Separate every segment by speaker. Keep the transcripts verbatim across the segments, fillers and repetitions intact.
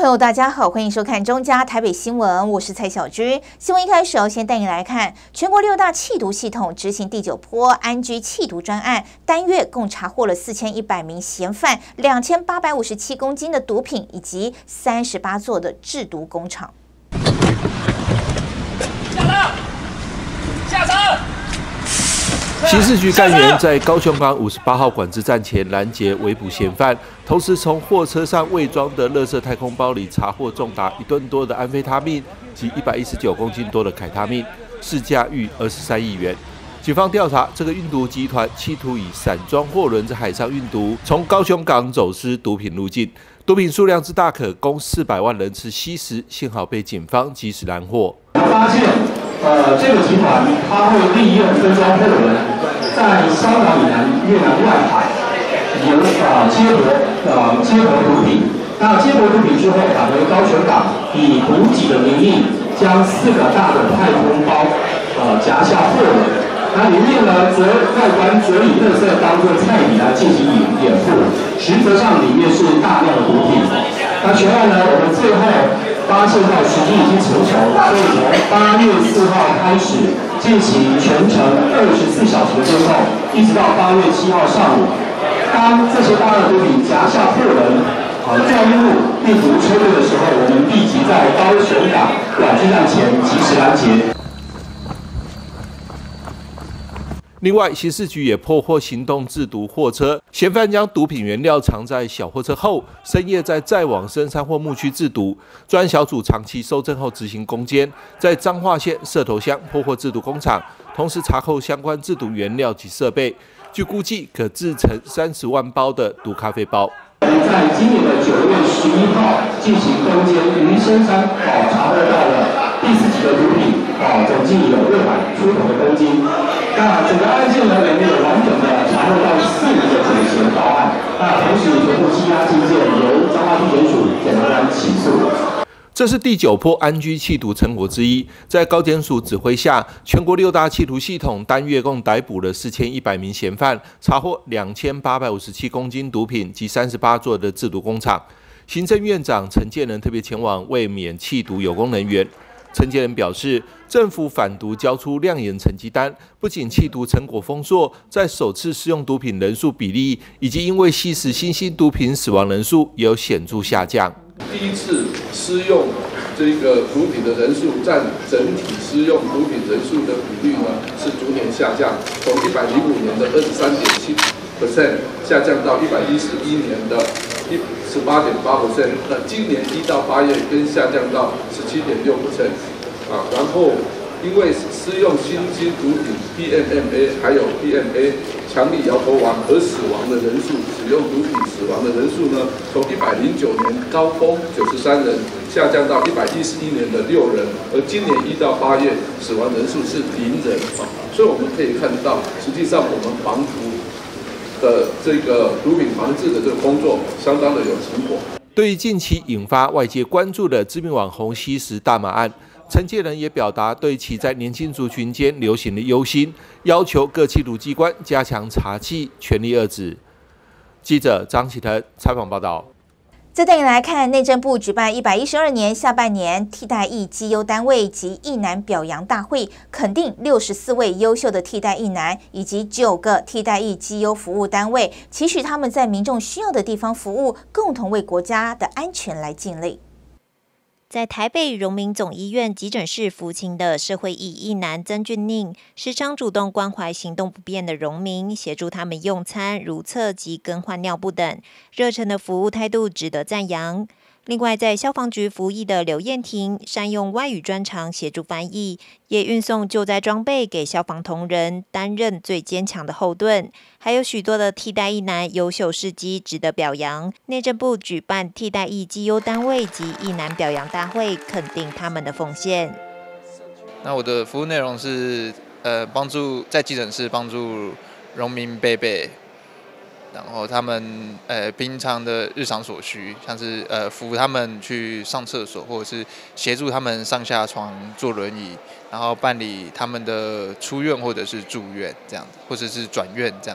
Speaker 1: 朋友，大家好，欢迎收看中嘉台北新闻，我是蔡小军。新闻一开始要先带你来看全国六大缉毒系统执行第九波安居缉毒专案，单月共查获了四千一百名嫌犯，两千八百五十七公斤的毒品，以及三十八座的制毒工厂。
Speaker 2: 下车！下车！
Speaker 3: 刑事局干员在高雄港五十八号管制站前拦截围捕嫌犯，同时从货车上伪装的垃圾太空包里查获重达一吨多的安非他命及一百一十九公斤多的凯他命，市价逾二十三亿元。警方调查，这个运毒集团企图以散装货轮在海上运毒，从高雄港走私毒品入境，毒品数量之大可供四百万人次吸食，幸好被警方及时拦获。
Speaker 4: 发现，呃，这个集团它会利用分装货轮，在香港以南、越南外海有啊接驳呃接驳毒品。那接驳毒品之后打回高雄港，以补给的名义将四个大的太空包呃夹下货轮。那里面呢，则外观则以垃圾当作菜底来进行掩掩护，实则上里面是大量的毒品。那全案呢，我们最后发现到时机已经成熟，所以从八月四号开始进行全程二十四小时的监控，一直到八月七号上午。当这些大量毒品夹下货轮，啊载入运毒车队的时候，我们立即在高雄港管制站前及时拦截。
Speaker 3: 另外，刑事局也破获行动制毒货车，嫌犯将毒品原料藏在小货车后，深夜再载往深山或牧区制毒。专案小组长期搜证后执行攻坚，在彰化县社头乡破获制毒工厂，同时查扣相关制毒原料及设备，据估计可制成三十万包的毒咖啡包。
Speaker 4: 在今年的九月十一号进行攻坚，于深山哦查获到了第四级的毒品哦，总计有六百出头的公斤。那整个案件呢，我们有完整的查获到四名的主嫌报案。那同时全部羁押禁见，由彰化地检署检察官起诉。
Speaker 3: 这是第九波安居缉毒成果之一，在高检署指挥下，全国六大缉毒系统单月共逮捕了四千一百名嫌犯，查获两千八百五十七公斤毒品及三十八座的制毒工厂。行政院长陈建仁特别前往慰勉缉毒有功人员。陈建仁表示，政府反毒交出亮眼成绩单，不仅缉毒成果丰硕，在首次施用毒品人数比例以及因为吸食新兴毒品死亡人数也有显著下降。
Speaker 5: 第一次施用这个毒品的人数占整体施用毒品人数的比率呢，是逐年下降，从一百零五年的二十三点七 percent 下降到一百一十一年的一十八点八 percent， 那今年一到八月更下降到十七点六 percent 啊，然后因为施用新兴毒品 P M M A 还有 P M A 强力摇头丸而死亡的人数，使用毒品死亡的人数呢，从一百零九年高峰九十三人下降到一百一十一年的六人，而今年一到八月死亡人数是零人啊，所以我们可以看到，实际上我们防毒的这个毒品防治的这个工作相当的有成果。
Speaker 3: 对于近期引发外界关注的知名网红吸食大麻案，陈建仁也表达对其在年轻族群间流行的忧心，要求各缉毒机关加强查缉，全力遏止。记者张启腾采访报道。
Speaker 1: 再带你来看，内政部举办一百一十二年下半年替代役绩优单位及役男表扬大会，肯定六十四位优秀的替代役男以及九个替代役绩优服务单位，期许他们在民众需要的地方服务，共同为国家的安全来尽力。
Speaker 6: 在台北荣民总医院急诊室服勤的社会役役男曾俊宁，时常主动关怀行动不便的荣民，协助他们用餐、如厕及更换尿布等，热忱的服务态度值得赞扬。另外，在消防局服役的刘燕婷，善用外语专长协助翻译，也运送救灾装备给消防同仁，担任最坚强的后盾。还有许多的替代役男优秀事迹值得表扬。内政部举办替代役绩优单位及役男表扬大会，肯定他们的奉献。
Speaker 7: 那我的服务内容是，呃，帮助在急诊室帮助荣民伯伯。然后他们呃平常的日常所需，像是呃扶他们去上厕所，或者是协助他们上下床、坐轮椅，然后办理他们的出院或者是住院这样子，或者是转院这样子。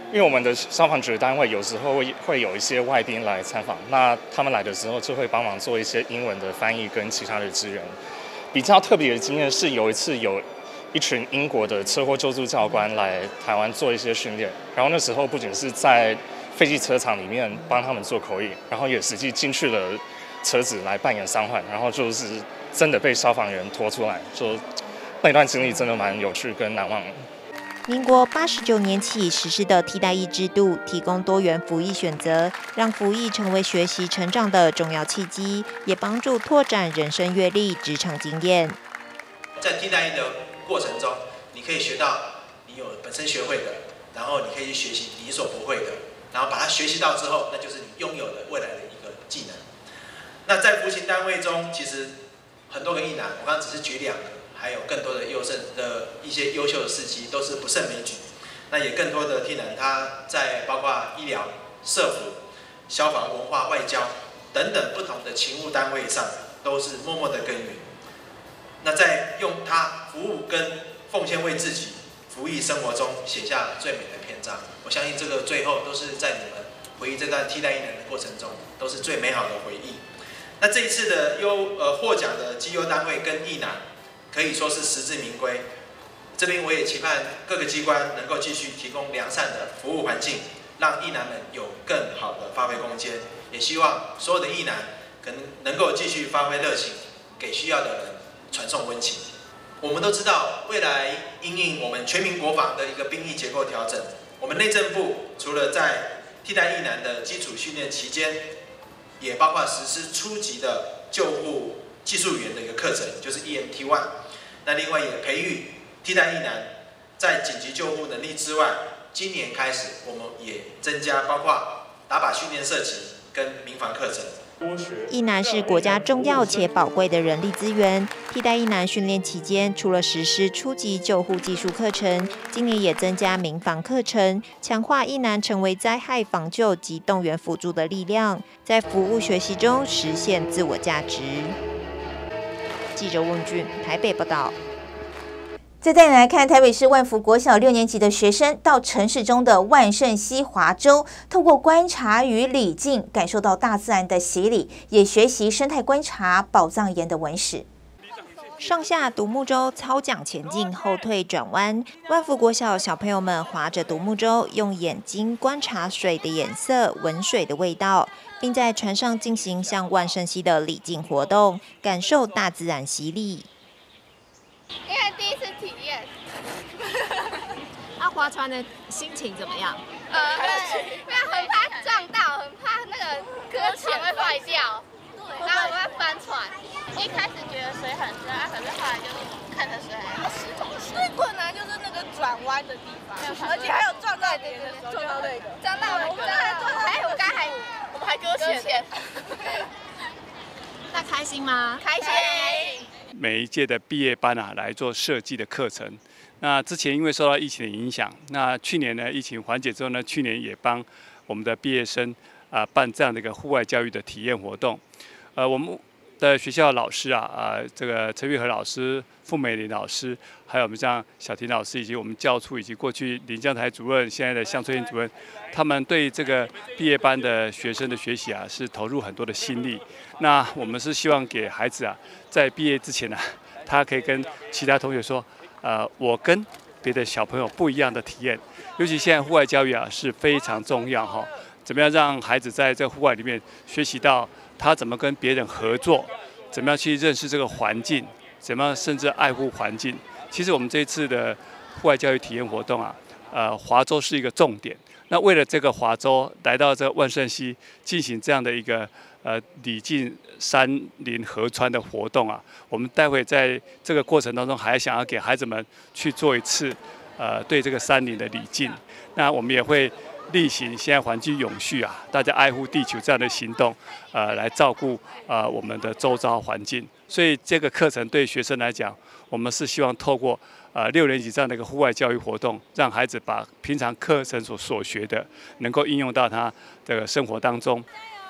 Speaker 8: 因为我们的消防局单位有时候会会有一些外宾来参访，那他们来的时候就会帮忙做一些英文的翻译跟其他的支援。比较特别的经验是有一次有一群英国的车祸救助教官来台湾做一些训练，然后那时候不仅是在飞机车厂里面帮他们做口译，然后也实际进去了车子来扮演伤患，然后就是真的被消防员拖出来，就那段经历真的蛮有趣跟难忘的。
Speaker 6: 民国八十九年起实施的替代役制度，提供多元服役选择，让服役成为学习成长的重要契机，也帮助拓展人生阅历、职场经验。
Speaker 9: 在替代役的过程中，你可以学到你有本身学会的，然后你可以去学习你所不会的，然后把它学习到之后，那就是你拥有的未来的一个技能。那在服刑单位中，其实很多个役男，我刚刚只是举两个。还有更多的优胜的一些优秀的司机都是不胜枚举，那也更多的替男他在包括医疗、社福、消防、文化、外交等等不同的勤务单位上，都是默默的耕耘。那在用他服务跟奉献为自己服役生活中写下最美的篇章。我相信这个最后都是在你们回忆这段替代役男的过程中，都是最美好的回忆。那这一次的优呃获奖的绩优单位跟役男，可以说是实至名归。这边我也期盼各个机关能够继续提供良善的服务环境，让役男们有更好的发挥空间。也希望所有的役男可能能够继续发挥热情，给需要的人传送温情。我们都知道，未来因应我们全民国防的一个兵役结构调整，我们内政部除了在替代役男的基础训练期间，也包括实施初级的救护技术员的一个课程，就是 E M T 一。那另外也培育替代役男在紧急救护能力之外，今年开始我们也增加包括打靶训练射击跟民防课程。
Speaker 6: 役男是国家重要且宝贵的人力资源。替代役男训练期间，除了实施初级救护技术课程，今年也增加民防课程，强化役男成为灾害防救及动员辅助的力量，在服务学习中实现自我价值。记者问俊台北报道。
Speaker 1: 再带你来看台北市万福国小六年级的学生到城市中的万圣溪华州，透过观察与礼敬，感受到大自然的洗礼，也学习生态观察、宝藏岩的文史。
Speaker 6: 上下独木舟操桨前进、后退、转弯，万福国小小朋友们划着独木舟，用眼睛观察水的颜色、闻水的味道，并在船上进行向万圣溪的礼敬活动，感受大自然洗礼。
Speaker 10: 因为第一次体验。
Speaker 11: 那划船的心情怎么样？
Speaker 10: 呃，因为很怕撞到，很怕那个搁浅会坏掉，然后我们要翻船。一开始觉得水很深，啊，可是后来就是看着水还要石头石。
Speaker 12: 最困难就是那个转弯的地方，而且还有撞到别人的时候，撞到那个，
Speaker 10: 撞到我们刚才撞，还有我刚还我们还搁浅。
Speaker 11: 那开心吗？
Speaker 10: 开心。
Speaker 13: 每一届的毕业班啊来做设计的课程。那之前因为受到疫情的影响，那去年呢疫情缓解之后呢，去年也帮我们的毕业生啊、呃、办这样的一个户外教育的体验活动。呃，我们的学校老师啊啊、呃，这个陈玉和老师、傅美玲老师，还有我们像小婷老师，以及我们教处，以及过去林江台主任，现在的向翠英主任，他们对这个毕业班的学生的学习啊，是投入很多的心力。那我们是希望给孩子啊，在毕业之前呢、啊，他可以跟其他同学说，呃，我跟别的小朋友不一样的体验。尤其现在户外教育啊是非常重要哈，怎么样让孩子在这户外里面学习到他怎么跟别人合作，怎么样去认识这个环境，怎么样甚至爱护环境。其实我们这一次的户外教育体验活动啊，呃，华州是一个重点。那为了这个华州来到这个万圣溪进行这样的一个呃礼敬山林河川的活动啊，我们待会在这个过程当中还想要给孩子们去做一次呃对这个山林的礼敬。那我们也会力行现在环境永续啊，大家爱护地球这样的行动，呃，来照顾呃我们的周遭环境。所以这个课程对学生来讲，我们是希望透过呃六年级这样的一个户外教育活动，让孩子把平常课程所所学的，能够应用到他的生活当中。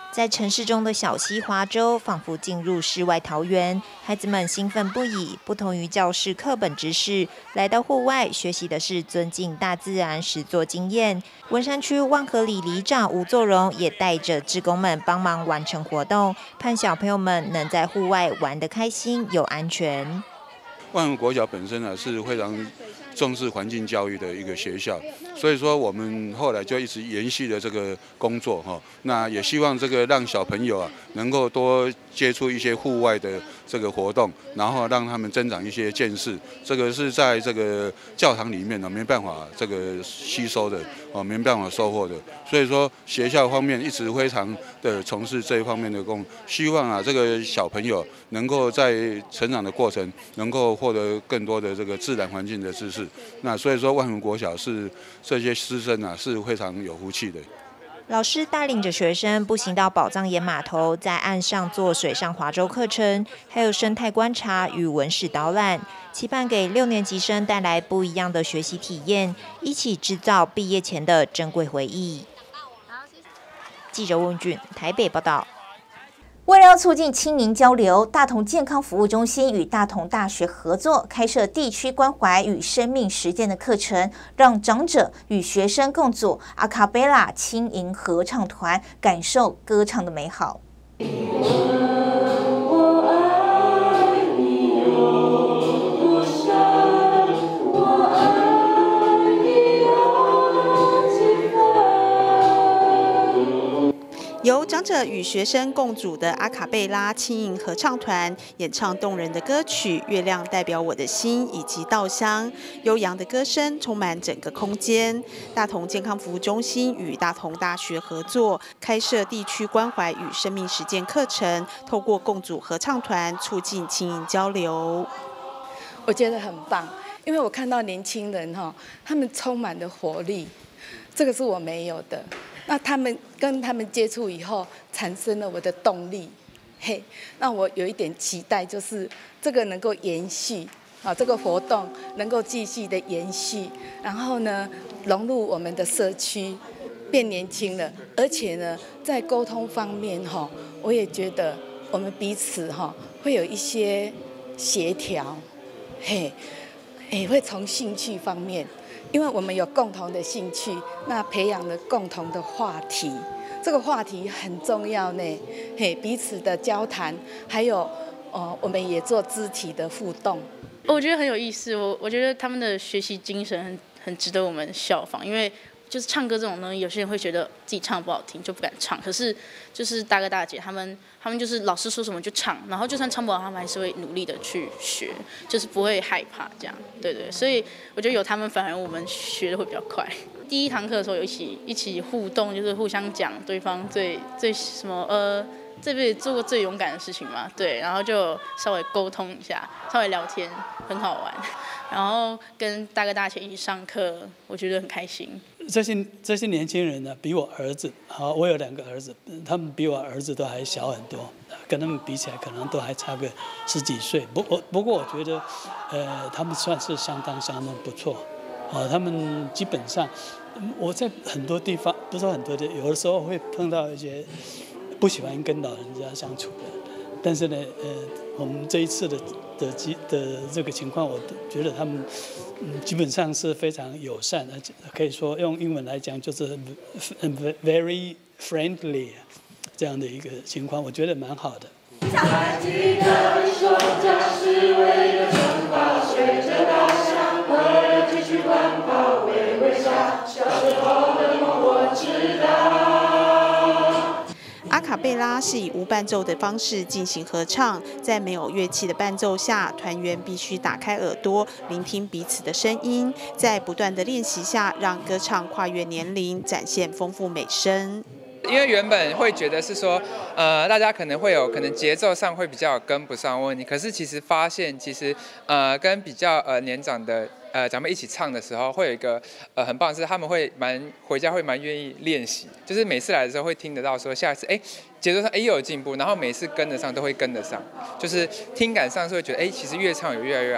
Speaker 6: 在城市中的小溪划舟，仿佛进入世外桃源，孩子们兴奋不已。不同于教室课本知识，来到户外学习的是尊敬大自然实作经验。文山区万和里里长吴作荣也带着志工们帮忙完成活动，盼小朋友们能在户外玩得开心又安全。
Speaker 14: 万和国小本身呢是非常重视环境教育的一个学校，所以说我们后来就一直延续了这个工作哈。那也希望这个让小朋友啊能够多接触一些户外的这个活动，然后让他们增长一些见识。这个是在这个教堂里面呢没办法这个吸收的哦，没办法收获的。所以说学校方面一直非常的从事这一方面的工，希望啊这个小朋友能够在成长的过程能够获得更多的这个自然环境的知识。那所以说万和国小是这些师生啊是非常有福气的。
Speaker 6: 老师带领着学生步行到宝藏岩码头，在岸上做水上划舟课程，还有生态观察与文史导览，期盼给六年级生带来不一样的学习体验，一起制造毕业前的珍贵回忆。记者温俊台北报道。
Speaker 1: 为了要促进青年交流，大同健康服务中心与大同大学合作，开设地区关怀与生命实践的课程，让长者与学生共组阿卡贝拉轻盈合唱团，感受歌唱的美好。
Speaker 15: 由长者与学生共组的阿卡贝拉轻盈合唱团演唱动人的歌曲《月亮代表我的心》以及《稻香》，悠扬的歌声充满整个空间。大同健康服务中心与大同大学合作，开设地区关怀与生命实践课程，透过共组合唱团促进轻盈交流。
Speaker 16: 我觉得很棒，因为我看到年轻人哈，他们充满了活力，这个是我没有的。那他们跟他们接触以后，产生了我的动力，嘿，那我有一点期待，就是这个能够延续，啊，这个活动能够继续的延续，然后呢，融入我们的社区，变年轻了，而且呢，在沟通方面哈，我也觉得我们彼此哈会有一些协调，嘿，也会从兴趣方面。因为我们有共同的兴趣，那培养了共同的话题，这个话题很重要呢。嘿，彼此的交谈，还有，呃，我们也做肢体的互动。
Speaker 17: 我觉得很有意思，我我觉得他们的学习精神很很值得我们效仿，因为就是唱歌这种东西，有些人会觉得自己唱不好听就不敢唱，可是就是大哥大姐他们他们就是老师说什么就唱，然后就算唱不好，他们还是会努力的去学，就是不会害怕这样，对对，所以我觉得有他们反而我们学的会比较快。第一堂课的时候有一起一起互动，就是互相讲对方最最什么呃这辈子做过最勇敢的事情嘛，对，然后就稍微沟通一下，稍微聊天，很好玩。然后跟大哥大姐一起上课，我觉得很开心。
Speaker 18: 这些这些年轻人呢，比我儿子，好，我有两个儿子，他们比我儿子都还小很多，跟他们比起来，可能都还差个十几岁。不过不过，我觉得，呃，他们算是相当相当不错。哦，他们基本上，我在很多地方，不是很多的，有的时候会碰到一些不喜欢跟老人家相处的，但是呢，呃，我们这一次的的的这个情况，我觉得他们嗯基本上是非常友善，而且可以说用英文来讲就是 very friendly 这样的一个情况，我觉得蛮好的。
Speaker 19: 还记得说家是为了城堡，学着稻香，为了继续环保，微微笑，小时候的梦我知道。
Speaker 15: 阿卡贝拉是以无伴奏的方式进行合唱，在没有乐器的伴奏下，团员必须打开耳朵，聆听彼此的声音，在不断的练习下，让歌唱跨越年龄，展现丰富美声。
Speaker 20: 因为原本会觉得是说，呃，大家可能会有可能节奏上会比较跟不上问题，可是其实发现，其实呃跟比较呃年长的呃长辈一起唱的时候，会有一个呃很棒的是，他们会蛮回家会蛮愿意练习，就是每次来的时候会听得到说下次哎节奏上哎又有进步，然后每次跟得上都会跟得上，就是听感上是会觉得哎其实越唱有越来越好。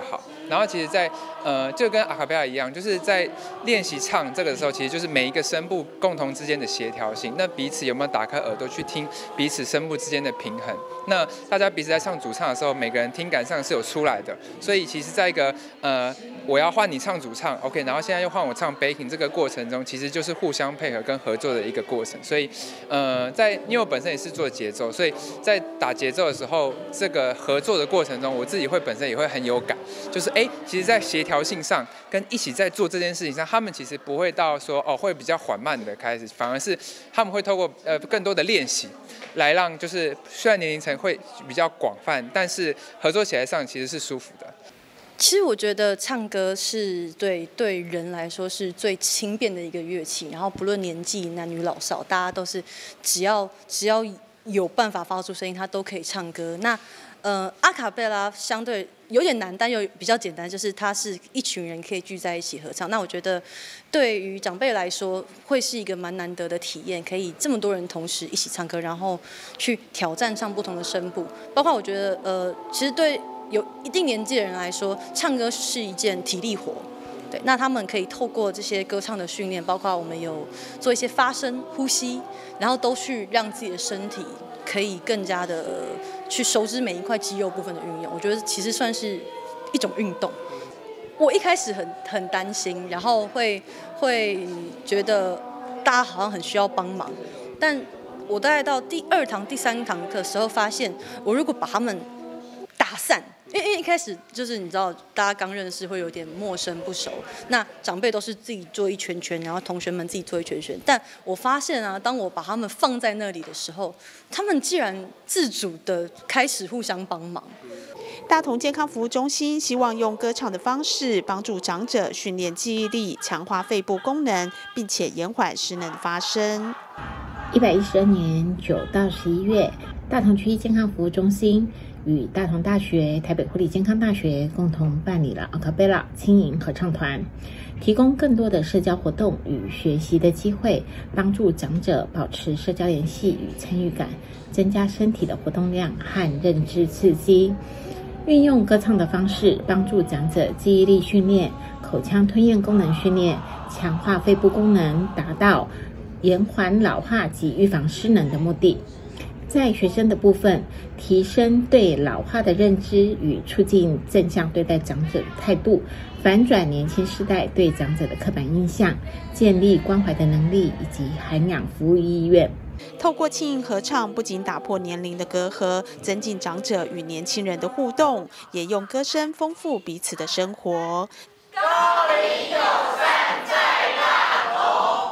Speaker 20: 然后其实在，呃，就跟阿卡贝拉一样，就是在练习唱这个的时候，其实就是每一个声部共同之间的协调性。那彼此有没有打开耳朵去听彼此声部之间的平衡？那大家彼此在唱主唱的时候，每个人听感上是有出来的。所以其实在一个呃，我要换你唱主唱 ，OK， 然后现在又换我唱 backing 这个过程中，其实就是互相配合跟合作的一个过程。所以，呃，在因为我本身也是做节奏，所以在打节奏的时候，这个合作的过程中，我自己会本身也会很有感，就是哎，其实，在协调性上跟一起在做这件事情上，他们其实不会到说哦会比较缓慢的开始，反而是他们会透过呃更多的练习，来让就是虽然年龄层会比较广泛，但是合作起来上其实是舒服的。
Speaker 21: 其实我觉得唱歌是对对人来说是最轻便的一个乐器，然后不论年纪男女老少，大家都是只要只要有办法发出声音，他都可以唱歌。那呃阿卡贝拉相对有点难，但又比较简单，就是它是一群人可以聚在一起合唱。那我觉得对于长辈来说，会是一个蛮难得的体验，可以这么多人同时一起唱歌，然后去挑战唱不同的声部。包括我觉得呃，其实对有一定年纪的人来说，唱歌是一件体力活。对，那他们可以透过这些歌唱的训练，包括我们有做一些发声、呼吸，然后都去让自己的身体可以更加的去熟知每一块肌肉部分的运用。我觉得其实算是一种运动。我一开始很很担心，然后会会觉得大家好像很需要帮忙，但我大概到第二堂、第三堂课的时候，发现我如果把他们打散。因为一开始就是你知道，大家刚认识会有点陌生不熟，那长辈都是自己做一圈圈，然后同学们自己做一圈圈。但我发现啊，当我把他们放在那里的时候，他们竟然自主的开始互相帮忙。
Speaker 15: 大同健康服务中心希望用歌唱的方式帮助长者训练记忆力、强化肺部功能，并且延缓失能的发生。
Speaker 22: 一百一十二年九到十一月，大同区健康服务中心与大同大学、台北护理健康大学共同办理了阿卡贝拉轻盈合唱团，提供更多的社交活动与学习的机会，帮助长者保持社交联系与参与感，增加身体的活动量和认知刺激。运用歌唱的方式，帮助长者记忆力训练、口腔吞咽功能训练，强化肺部功能，达到延缓老化及预防失能的目的。在学生的部分，提升对老化的认知与促进正向对待长者的态度，反转年轻世代对长者的刻板印象，建立关怀的能力以及涵养服务意愿。
Speaker 15: 透过轻盈合唱，不仅打破年龄的隔阂，增进长者与年轻人的互动，也用歌声丰富彼此的生活。
Speaker 19: 高龄友善在大同。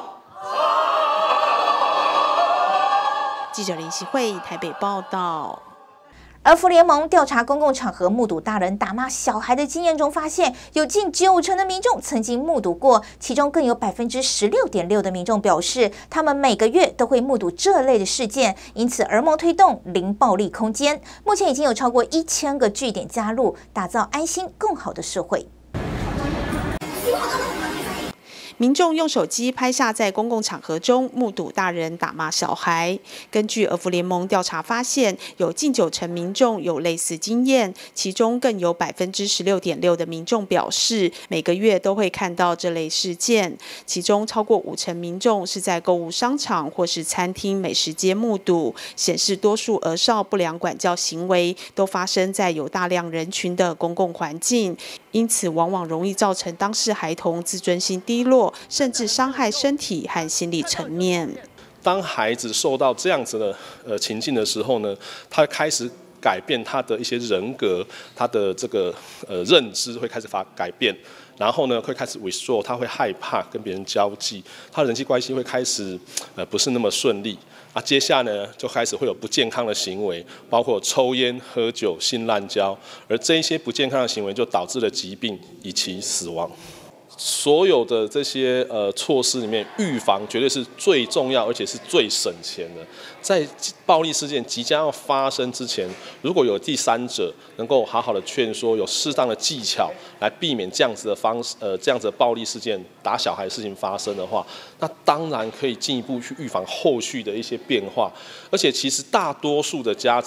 Speaker 15: 记者林希慧台北报道。
Speaker 1: 儿福联盟调查公共场合目睹大人打骂小孩的经验中，发现有近九成的民众曾经目睹过，其中更有百分之十六点六的民众表示，他们每个月都会目睹这类的事件。因此，儿盟推动零暴力空间，目前已经有超过一千个据点加入，打造安心更好的社会。
Speaker 15: 民众用手机拍下在公共场合中目睹大人打骂小孩。根据儿福联盟调查发现，有近九成民众有类似经验，其中更有百分之十六点六的民众表示，每个月都会看到这类事件。其中超过五成民众是在购物商场或是餐厅、美食街目睹，显示多数儿少不良管教行为都发生在有大量人群的公共环境，因此往往容易造成当事孩童自尊心低落，甚至伤害身体和心理层面。
Speaker 23: 当孩子受到这样子的呃情境的时候呢，他开始改变他的一些人格，他的这个呃认知会开始发改变，然后呢会开始 withdraw， 他会害怕跟别人交际，他的人际关系会开始呃不是那么顺利。啊，接下来呢就开始会有不健康的行为，包括抽烟、喝酒、性滥交，而这一些不健康的行为就导致了疾病以及死亡。所有的这些呃措施里面，预防绝对是最重要，而且是最省钱的。在暴力事件即将要发生之前，如果有第三者能够好好的劝说，有适当的技巧来避免这样子的方式，呃，这样子的暴力事件、打小孩的事情发生的话，那当然可以进一步去预防后续的一些变化。而且，其实大多数的家长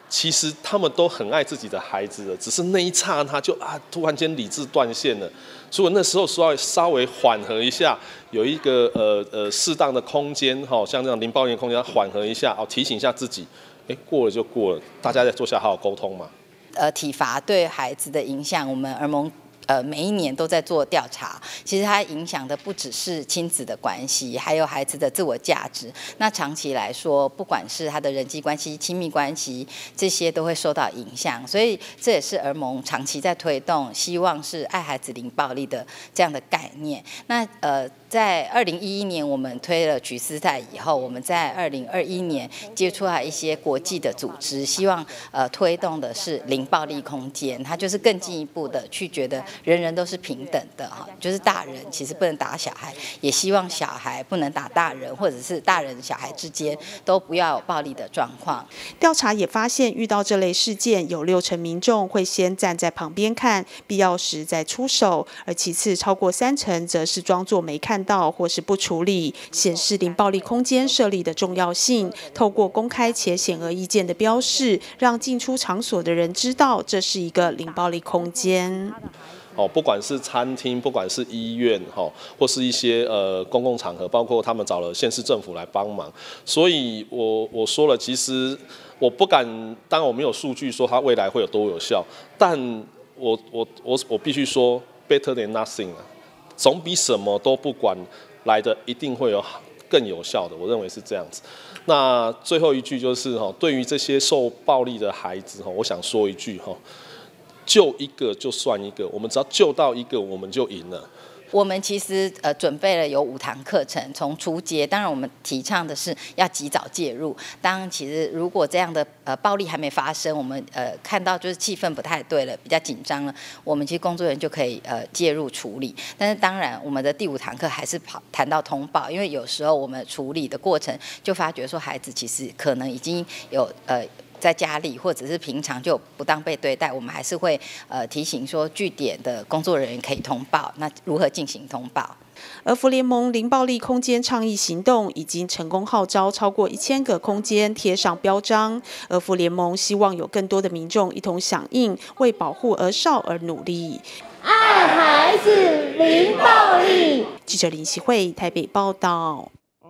Speaker 23: 其实他们都很爱自己的孩子的，只是那一刹那就啊，突然间理智断线了。所以那时候稍微稍微缓和一下，有一个呃呃适当的空间哈、哦，像这种零暴力的空间，缓和一下哦，提醒一下自己，哎，过了就过了，大家再坐下好好沟通嘛。
Speaker 2: 呃，体罚对孩子的影响，我们儿盟。呃，每一年都在做调查，其实它影响的不只是亲子的关系，还有孩子的自我价值。那长期来说，不管是他的人际关系、亲密关系，这些都会受到影响。所以这也是儿盟长期在推动，希望是爱孩子零暴力的这样的概念。那呃。在二零一一年，我们推了曲斯泰以后，我们在二零二一年接触了一些国际的组织，希望呃推动的是零暴力空间，它就是更进一步的去觉得人人都是平等的哈，就是大人其实不能打小孩，也希望小孩不能打大人，或者是大人小孩之间都不要有暴力的状况。
Speaker 15: 调查也发现，遇到这类事件，有六成民众会先站在旁边看，必要时再出手，而其次超过三成则是装作没看到或是不处理，显示零暴力空间设立的重要性。透过公开且显而易见的标示，让进出场所的人知道这是一个零暴力空间。
Speaker 23: 哦，不管是餐厅，不管是医院，哈，或是一些呃公共场合，包括他们找了县市政府来帮忙。所以我我说了，其实我不敢，当然我没有数据说它未来会有多有效，但我我我我必须说 ，better than nothing 啊。总比什么都不管来的一定会有更有效的，我认为是这样子。那最后一句就是哈，对于这些受暴力的孩子哈，我想说一句哈，救一个就算一个，我们只要救到一个，我们就赢了。
Speaker 2: 我们其实呃准备了有五堂课程，从初阶，当然我们提倡的是要及早介入。当然，其实如果这样的呃暴力还没发生，我们呃看到就是气氛不太对了，比较紧张了，我们其实工作人员就可以呃介入处理。但是当然，我们的第五堂课还是跑谈到通报，因为有时候我们处理的过程就发觉说孩子其实可能已经有呃。在家里或者是平常就不当被对待，我们还是会呃提醒说据点的工作人员可以通报，那如何进行通报？
Speaker 15: 儿福联盟零暴力空间倡议行动已经成功号召超过一千个空间贴上标章。儿福联盟希望有更多的民众一同响应，为保护儿少而努力。
Speaker 19: 爱孩子，零暴力。
Speaker 15: 记者林希慧台北报道。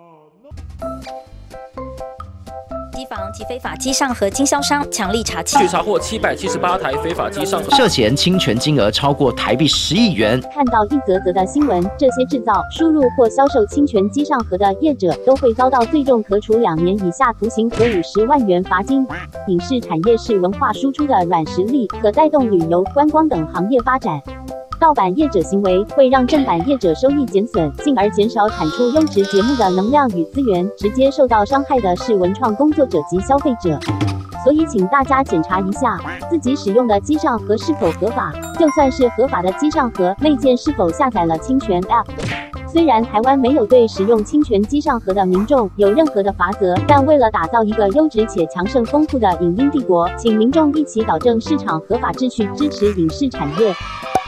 Speaker 4: 机房及非法机上盒经销商强力查缉，
Speaker 5: 据查获七百七十八台非法机上盒，涉嫌侵权金额超过台币十亿元。
Speaker 24: 看到一则则的新闻，这些制造、输入或销售侵权机上盒的业者都会遭到最重可处两年以下徒刑和五十万元罚金。影视产业是文化输出的软实力，可带动旅游、观光等行业发展。盗版业者行为会让正版业者收益减损，进而减少产出优质节目的能量与资源，直接受到伤害的是文创工作者及消费者。所以请大家检查一下自己使用的机上盒是否合法，就算是合法的机上盒，内建是否下载了侵权 App。虽然台湾没有对使用侵权机上盒的民众有任何的罚则，但为了打造一个优质且强盛丰富的影音帝国，请民众一起导正市场合法秩序，支持影视产业。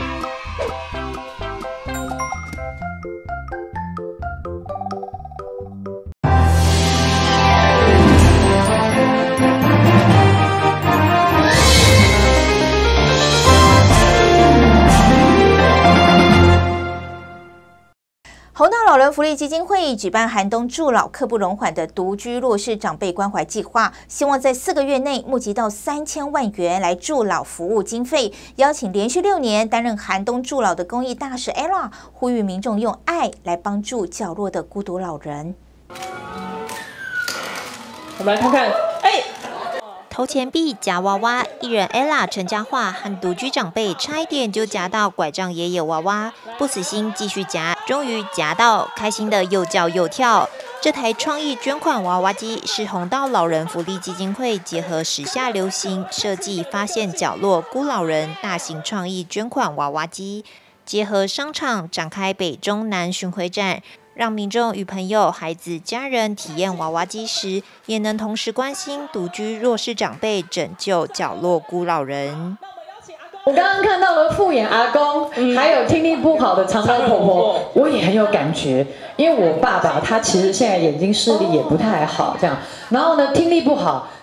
Speaker 1: 弘道老人福利基金会举办寒冬助老刻不容缓的独居弱势长辈关怀计划，希望在四个月内募集到三千万元来助老服务经费，邀请连续六年担任寒冬助老的公益大使 Ella， 呼吁民众用爱来帮助角落的孤独老人。
Speaker 25: 我们来看看，哎。
Speaker 6: 投钱币夹娃娃，艺人 Ella 陈嘉桦和独居长辈差一点就夹到拐杖爷爷娃娃，不死心继续夹，终于夹到，开心的又叫又跳。这台创意捐款娃娃机是弘道老人福利基金会结合时下流行设计发现角落孤老人大型创意捐款娃娃机，结合商场展开北中南巡回展。让民众与朋友、孩子、家人体验娃娃机时，也能同时关心独居弱势长辈，拯救角落孤老人。
Speaker 25: 我刚刚看到了复眼阿公，嗯、还有听力不好的长老婆婆，我也很有感觉，因为我爸爸他其实现在眼睛视力也不太好，这样，然后呢听力不好，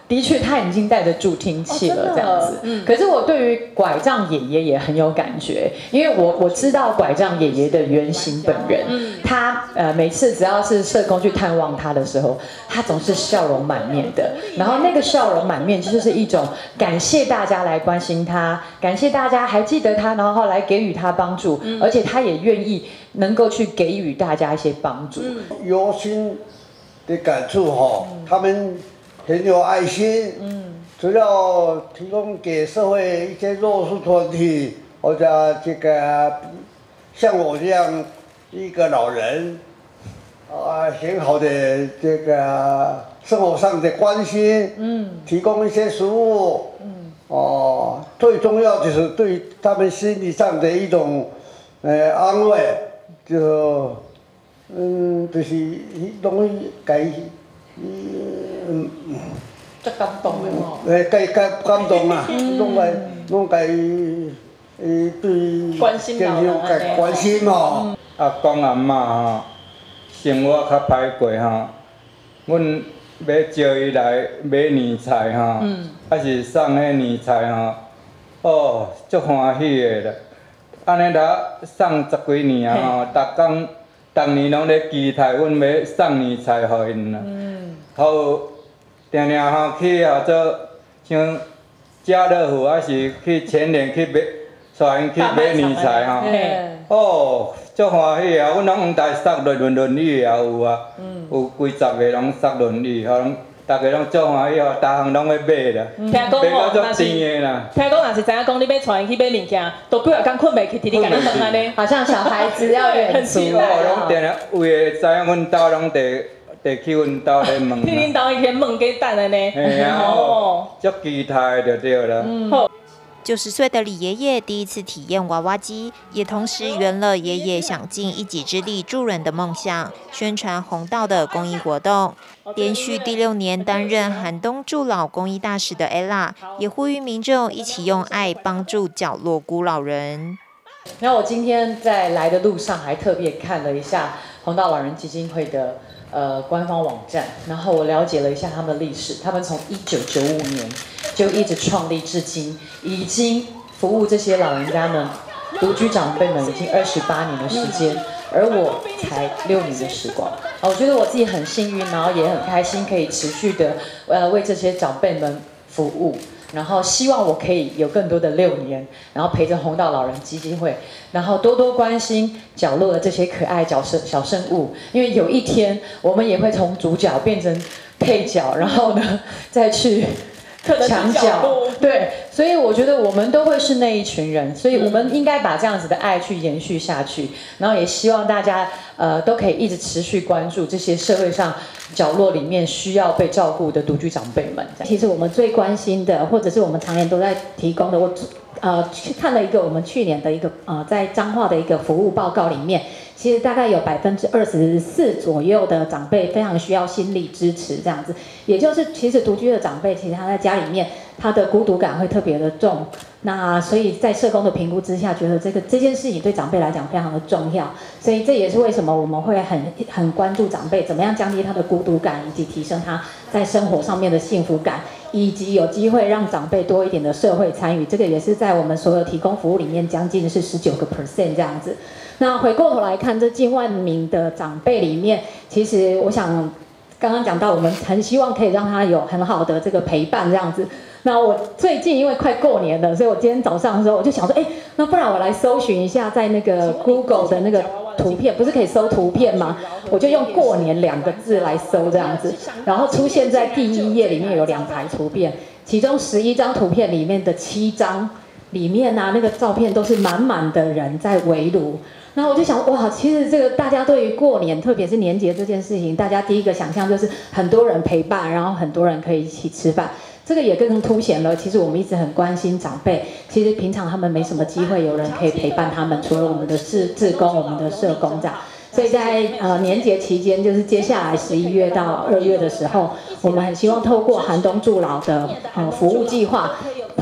Speaker 25: 的确他已经带着助听器了，哦这样子。嗯。可是我对于拐杖爷爷也很有感觉，因为我我知道拐杖爷爷的原型本人，嗯，他呃每次只要是社工去探望他的时候，他总是笑容满面的，然后那个笑容满面就是一种感谢大家来关心他，感谢大家还记得他，然后来给予他帮助，嗯、而且他也愿意能够去给予大家一些帮助。
Speaker 3: 嗯、由心的感触哈，嗯、他们很有爱心，嗯，主要提供给社会一些弱势团体或者这个像我这样一个老人，啊，很好的这个生活上的关心，嗯，提供一些食物，嗯，哦、呃，最重要就是对他们心理上的一种呃安慰，就嗯，就是容易改。嗯，
Speaker 25: 足感动的哦。
Speaker 3: 诶，该该感动啊，拢该拢该诶对
Speaker 25: 关心老人啊，
Speaker 3: 关心嘛。
Speaker 7: 阿公阿嬷吼，生活较歹过吼，阮要招伊来买年菜吼，还是送迄年菜吼，哦，足欢喜的啦。安尼若送十几年啊吼，逐工逐年拢咧期待阮要送年菜互因啦。好，定定吼去号做像家乐福还是去全联去买，带因去买年菜吼。哦，足欢喜啊！阮拢用台塞轮轮轮椅也有啊，有几十个拢塞轮椅，吼，大家拢足欢喜哦，逐项拢要买啦，买到足甜的啦。
Speaker 25: 听讲若是知影讲你要带因去买物件，都几啊工困袂去，直直甲你问安尼，好像小孩子要很期待。
Speaker 7: 哦，拢定定有诶，知影阮兜拢地。得去阮兜咧问，
Speaker 25: 去恁兜迄天问鸡蛋的呢。
Speaker 7: 嘿啊，哦，足期待就对了。
Speaker 6: 嗯，九十岁的李爷爷第一次体验娃娃机，也同时圆了爷爷想尽一己之力助人的梦想，宣传弘道的公益活动。连续第六年担任寒冬助老公益大使的 Ella， 也呼吁民众一起用爱帮助角落孤老人。
Speaker 25: 然后我今天在来的路上还特别看了一下弘道老人基金会的。呃，官方网站，然后我了解了一下他们的历史，他们从一九九五年就一直创立至今，已经服务这些老人家们、独居长辈们已经二十八年的时间，而我才六年的时光。啊，我觉得我自己很幸运，然后也很开心，可以持续的呃为这些长辈们服务。然后希望我可以有更多的六年，然后陪着弘道老人基金会，然后多多关心角落的这些可爱角生小生物，因为有一天我们也会从主角变成配角，然后呢再去墙角，对，所以我觉得我们都会是那一群人，所以我们应该把这样子的爱去延续下去，然后也希望大家呃都可以一直持续关注这些社会上角落里面需要被照顾的独居长辈们。
Speaker 8: 其实我们最关心的，或者是我们常年都在提供的，我呃去看了一个我们去年的一个呃在彰化的一个服务报告里面。其实大概有百分之二十四左右的长辈非常需要心理支持，这样子，也就是其实独居的长辈，其实他在家里面他的孤独感会特别的重，那所以在社工的评估之下，觉得这个这件事情对长辈来讲非常的重要，所以这也是为什么我们会很很关注长辈怎么样降低他的孤独感，以及提升他在生活上面的幸福感，以及有机会让长辈多一点的社会参与，这个也是在我们所有提供服务里面将近是十九个 percent 这样子。那回过头来看，这近万名的长辈里面，其实我想刚刚讲到，我们很希望可以让他有很好的这个陪伴这样子。那我最近因为快过年了，所以我今天早上的时候我就想说，哎，那不然我来搜寻一下，在那个 Google 的那个图片，不是可以搜图片吗？我就用过年两个字来搜这样子，然后出现在第一页里面有两排图片，其中十一张图片里面的七张里面啊，那个照片都是满满的人在围炉。然后我就想，哇，其实这个大家对于过年，特别是年节这件事情，大家第一个想象就是很多人陪伴，然后很多人可以一起吃饭。这个也更凸显了，其实我们一直很关心长辈，其实平常他们没什么机会有人可以陪伴他们，除了我们的志志工、我们的社工这样。所以在呃年节期间，就是接下来十一月到二月的时候，我们很希望透过寒冬助老的呃服务计划。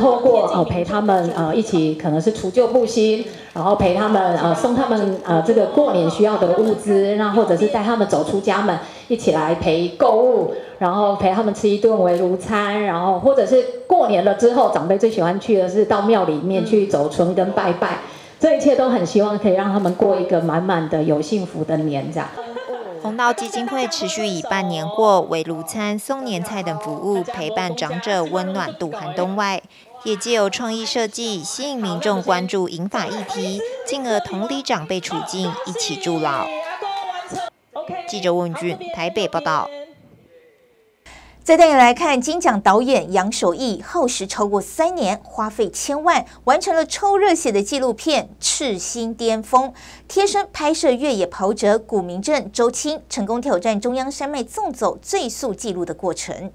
Speaker 8: 透过呃陪他们呃一起可能是除旧布新，然后陪他们呃送他们呃这个过年需要的物资，那或者是带他们走出家门，一起来陪购物，然后陪他们吃一顿围炉餐，然后或者是过年了之后，长辈最喜欢去的是到庙里面去走春跟拜拜，这一切都很希望可以让他们过一个满满的有幸福的年这样。
Speaker 6: 弘道基金会持续以办年货、围炉餐、送年菜等服务陪伴长者温暖度寒冬外，也藉由创意设计吸引民众关注银发议题，进而同理长辈处境，一起助老。记者温俊台北报道。
Speaker 1: 再带你来看，金奖导演杨守义耗时超过三年，花费千万，完成了抽热血的纪录片《赤心巅峰》，贴身拍摄越野跑者古明镇周青成功挑战中央山脉纵走最速纪录的过程。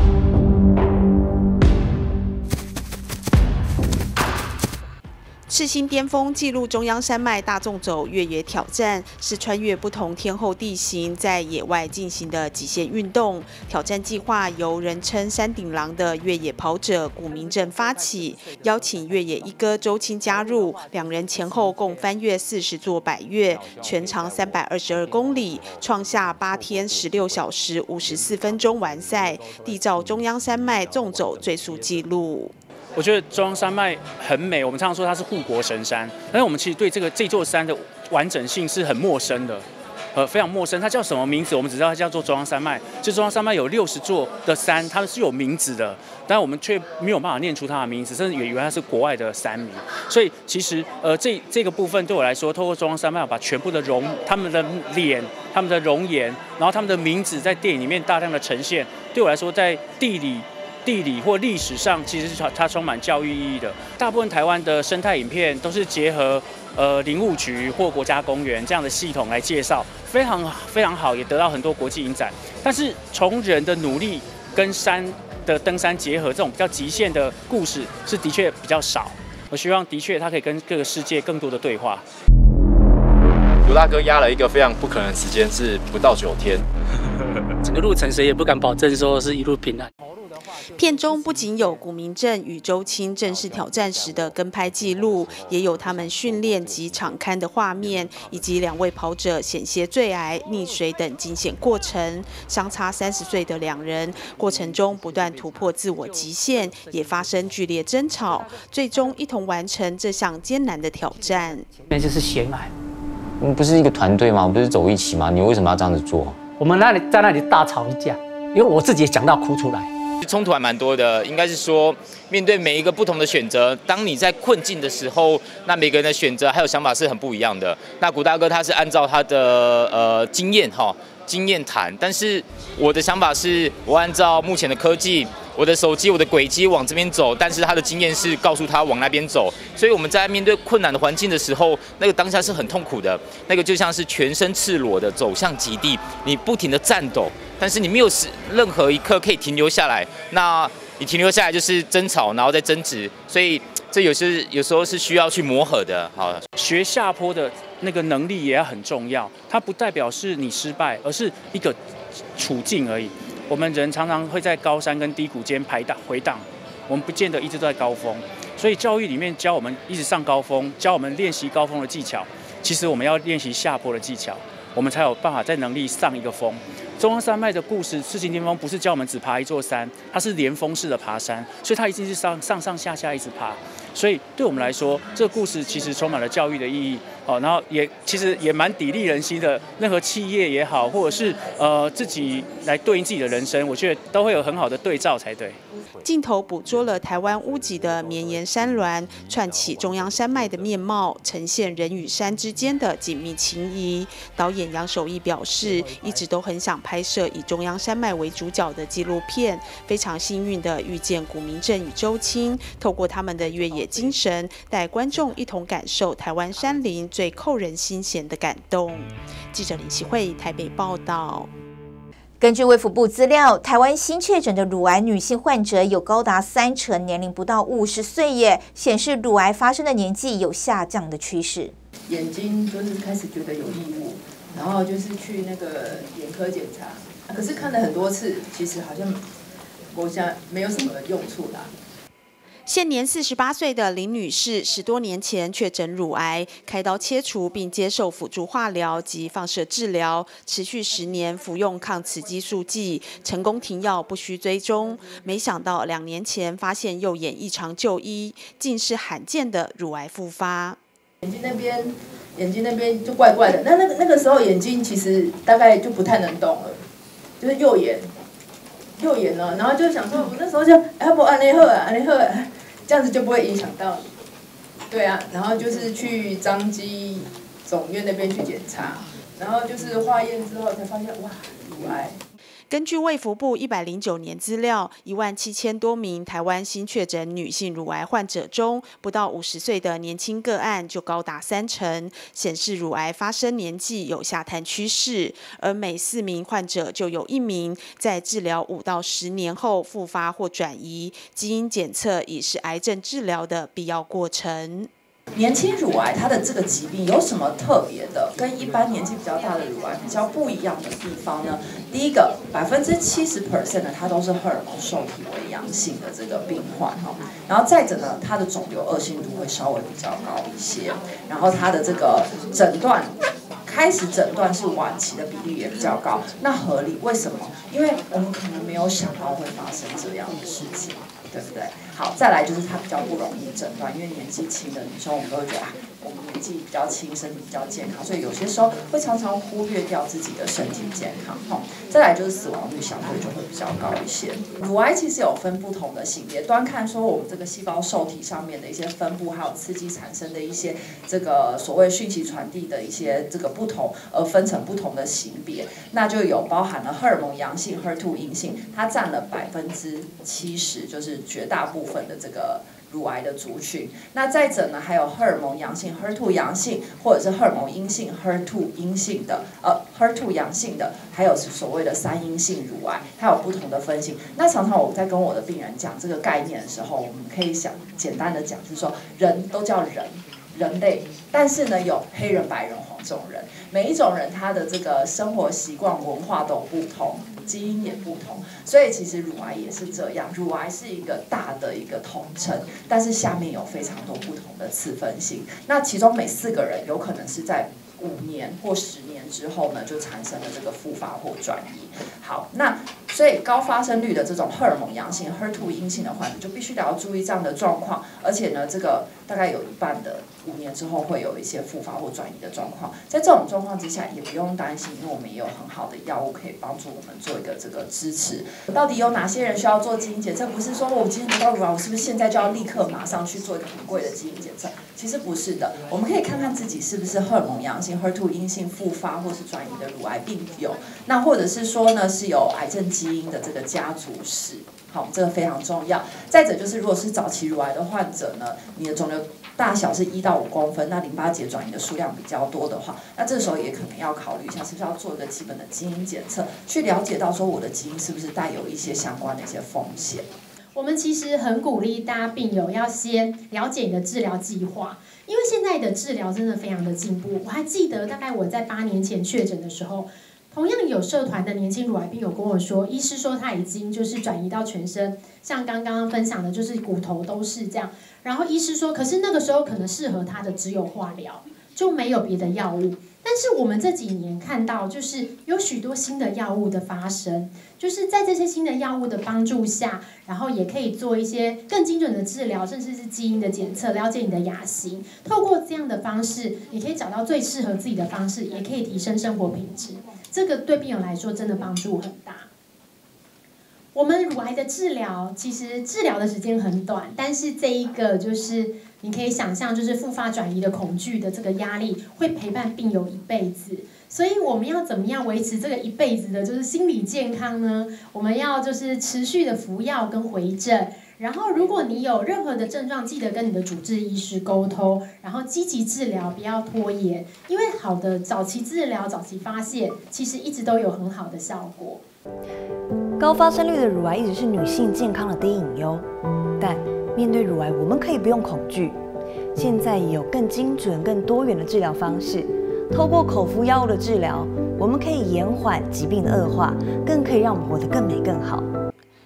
Speaker 15: 赤心巅峰记录中央山脉大纵走越野挑战，是穿越不同天候地形，在野外进行的极限运动。挑战计划由人称山顶狼的越野跑者古明镇发起，邀请越野一哥周青加入，两人前后共翻越四十座百岳，全长三百二十二公里，创下八天十六小时五十四分钟完赛，缔造中央山脉纵走最速纪录。
Speaker 9: 我觉得中央山脉很美，我们常常说它是护国神山，但是我们其实对这个这座山的完整性是很陌生的，呃，非常陌生。它叫什么名字？我们只知道它叫做中央山脉。这中央山脉有六十座的山，它是有名字的，但我们却没有办法念出它的名字，甚至也以为它是国外的山名。所以其实呃这这个部分对我来说，透过中央山脉，把全部的容他们的脸、他们的容颜，然后他们的名字在电影里面大量的呈现，对我来说，在地理。地理或历史上，其实是它充满教育意义的。大部分台湾的生态影片都是结合呃林务局或国家公园这样的系统来介绍，非常非常好，也得到很多国际影展。但是从人的努力跟山的登山结合，这种比较极限的故事是的确比较少。我希望的确它可以跟各个世界更多的对话。
Speaker 10: 卢大哥压了一个非常不可能的时间，是不到九天。
Speaker 11: 整个路程谁也不敢保证说是一路平安。
Speaker 15: 片中不仅有古明镇与周青正式挑战时的跟拍记录，也有他们训练及场勘的画面，以及两位跑者险些坠崖、溺水等惊险过程。相差三十岁的两人，过程中不断突破自我极限，也发生剧烈争吵，最终一同完成这项艰难的挑战。
Speaker 11: 那就是险隘。
Speaker 12: 我们不是一个团队吗？不是走一起吗？你为什么要这样子做？
Speaker 11: 我们那里在那里大吵一架，因为我自己也讲到哭出来。
Speaker 13: 冲突还蛮多的，应该是说面对每一个不同的选择，当你在困境的时候，那每个人的选择还有想法是很不一样的。那古大哥他是按照他的呃经验哈经验谈，但是我的想法是我按照目前的科技，我的手机我的轨迹往这边走，但是他的经验是告诉他往那边走，所以我们在面对困难的环境的时候，那个当下是很痛苦的，那个就像是全身赤裸的走向极地，你不停的颤抖。但是你没有任何一刻可以停留下来，那你停留下来就是争吵，然后再争执，所以这有时有时候是需要去磨合的。好，
Speaker 9: 学下坡的那个能力也要很重要，它不代表是你失败，而是一个处境而已。我们人常常会在高山跟低谷间排档回荡，我们不见得一直都在高峰，所以教育里面教我们一直上高峰，教我们练习高峰的技巧，其实我们要练习下坡的技巧，我们才有办法在能力上一个峰。中央山脉的故事，赤心巅峰不是教我们只爬一座山，它是连峰式的爬山，所以它一定是上上上下下一直爬。所以对我们来说，这个故事其实充满了教育的意义哦，然后也其实也蛮砥砺人心的。任何企业也好，或者是呃自己来对应自己的人生，我觉得都会有很好的对照才对。
Speaker 15: 镜头捕捉了台湾屋脊的绵延山峦，串起中央山脉的面貌，呈现人与山之间的紧密情谊。导演杨守义表示，一直都很想拍摄以中央山脉为主角的纪录片，非常幸运的遇见古明镇与周青，透过他们的越野精神，带观众一同感受台湾山林最扣人心弦的感动。记者林希慧台北报道。
Speaker 1: 根据卫福部资料，台湾新确诊的乳癌女性患者有高达三成年龄不到五十岁耶，显示乳癌发生的年纪有下降的趋势。
Speaker 26: 眼睛就是开始觉得有异物，然后就是去那个眼科检查，可是看了很多次，其实好像我想没有什么用处啦。
Speaker 15: 现年四十八岁的林女士，十多年前确诊乳癌，开刀切除并接受辅助化疗及放射治疗，持续十年服用抗雌激素剂，成功停药，不需追踪。没想到两年前发现右眼异常就医，竟是罕见的乳癌复发。
Speaker 26: 眼睛那边，眼睛那边就怪怪的。那那个那个时候眼睛其实大概就不太能动了，就是右眼，右眼呢，然后就想说，我那时候就哎不安内赫啊，安内赫。这样子就不会影响到你，对啊，然后就是去彰基总院那边去检查，然后就是化验之后才发现，哇，乳癌。
Speaker 15: 根据卫福部一百零九年资料，一万七千多名台湾新确诊女性乳癌患者中，不到五十岁的年轻个案就高达三成，显示乳癌发生年纪有下探趋势。而每四名患者就有一名在治疗五到十年后复发或转移，基因检测已是癌症治疗的必要过程。
Speaker 14: 年轻乳癌它的这个疾病有什么特别的，跟一般年纪比较大的乳癌比较不一样的地方呢？第一个，百分之七十 percent 的它都是荷尔蒙受体为阳性的这个病患哈，然后再者呢，它的肿瘤恶性度会稍微比较高一些，然后它的这个诊断。开始诊断是晚期的比例也比较高，那合理？为什么？因为我们可能没有想到会发生这样的事情，对不对？好，再来就是它比较不容易诊断，因为年纪轻的女生我们都会觉得啊，我们年纪比较轻，身体比较健康，所以有些时候会常常忽略掉自己的身体健康。哈，再来就是死亡率相对就会比较高一些。乳癌其实有分不同的性别，端看说我们这个细胞受体上面的一些分布，还有刺激产生的一些这个所谓讯息传递的一些这个不同，而分成不同的型别，那就有包含了荷尔蒙阳性 H E R 二 阴性，它占了百分之七十，就是绝大部分的这个乳癌的族群。那再者呢，还有荷尔蒙阳性 H E R 二 阳性，或者是荷尔蒙阴性 H E R 二 阴性的，呃 H E R 二 阳性的，还有是所谓的三阴性乳癌，它有不同的分型。那常常我在跟我的病人讲这个概念的时候，我们可以想简单的讲，就是说人都叫人。人类，但是呢，有黑人、白人、黄种人，每一种人他的这个生活习惯、文化都不同，基因也不同，所以其实乳癌也是这样。乳癌是一个大的一个统称，但是下面有非常多不同的次分型。那其中每四个人有可能是在五年或十年之后呢，就产生了这个复发或转移。好，那所以高发生率的这种荷尔蒙阳性 H E R 二 阴性的患者，就必须得要注意这样的状况，而且呢，这个大概有一半的五年之后会有一些复发或转移的状况。在这种状况之下，也不用担心，因为我们也有很好的药物可以帮助我们做一个这个支持。到底有哪些人需要做基因检测？不是说我今天得到乳癌，我是不是现在就要立刻马上去做一个很贵的基因检测？其实不是的，我们可以看看自己是不是荷尔蒙阳性 H E R 二 阴性复发或是转移的乳癌病友，那或者是说呢是有癌症基因的这个家族史。好，这个非常重要。再者就是，如果是早期乳癌的患者呢，你的肿瘤大小是一到五公分，那淋巴结转移的数量比较多的话，那这时候也可能要考虑一下，是不是要做一个基本的基因检测，去了解到说我的基因是不是带有一些相关的一些风险。
Speaker 16: 我们其实很鼓励大家病友要先了解你的治疗计划，因为现在的治疗真的非常的进步。我还记得大概我在八年前确诊的时候，同样有社团的年轻乳癌病友跟我说，医师说他已经就是转移到全身，像刚刚分享的就是骨头都是这样。然后医师说，可是那个时候可能适合他的只有化疗，就没有别的药物。但是我们这几年看到，就是有许多新的药物的发生，就是在这些新的药物的帮助下，然后也可以做一些更精准的治疗，甚至是基因的检测，了解你的亚型。透过这样的方式，你可以找到最适合自己的方式，也可以提升生活品质。这个对病友来说真的帮助很大。我们乳癌的治疗其实治疗的时间很短，但是这一个就是你可以想象，就是复发转移的恐惧的这个压力会陪伴病友一辈子。所以我们要怎么样维持这个一辈子的就是心理健康呢？我们要就是持续的服药跟回诊，然后如果你有任何的症状，记得跟你的主治医师沟通，然后积极治疗，不要拖延，因为好的早期治疗、早期发现，其实一直都有很好的效果。
Speaker 17: 高发生率的乳癌一直是女性健康的低隐忧，但面对乳癌，我们可以不用恐惧。现在也有更精准、更多元的治疗方式，透过口服药物的治疗，我们可以延缓疾病的恶化，更可以让我们活得更美更好。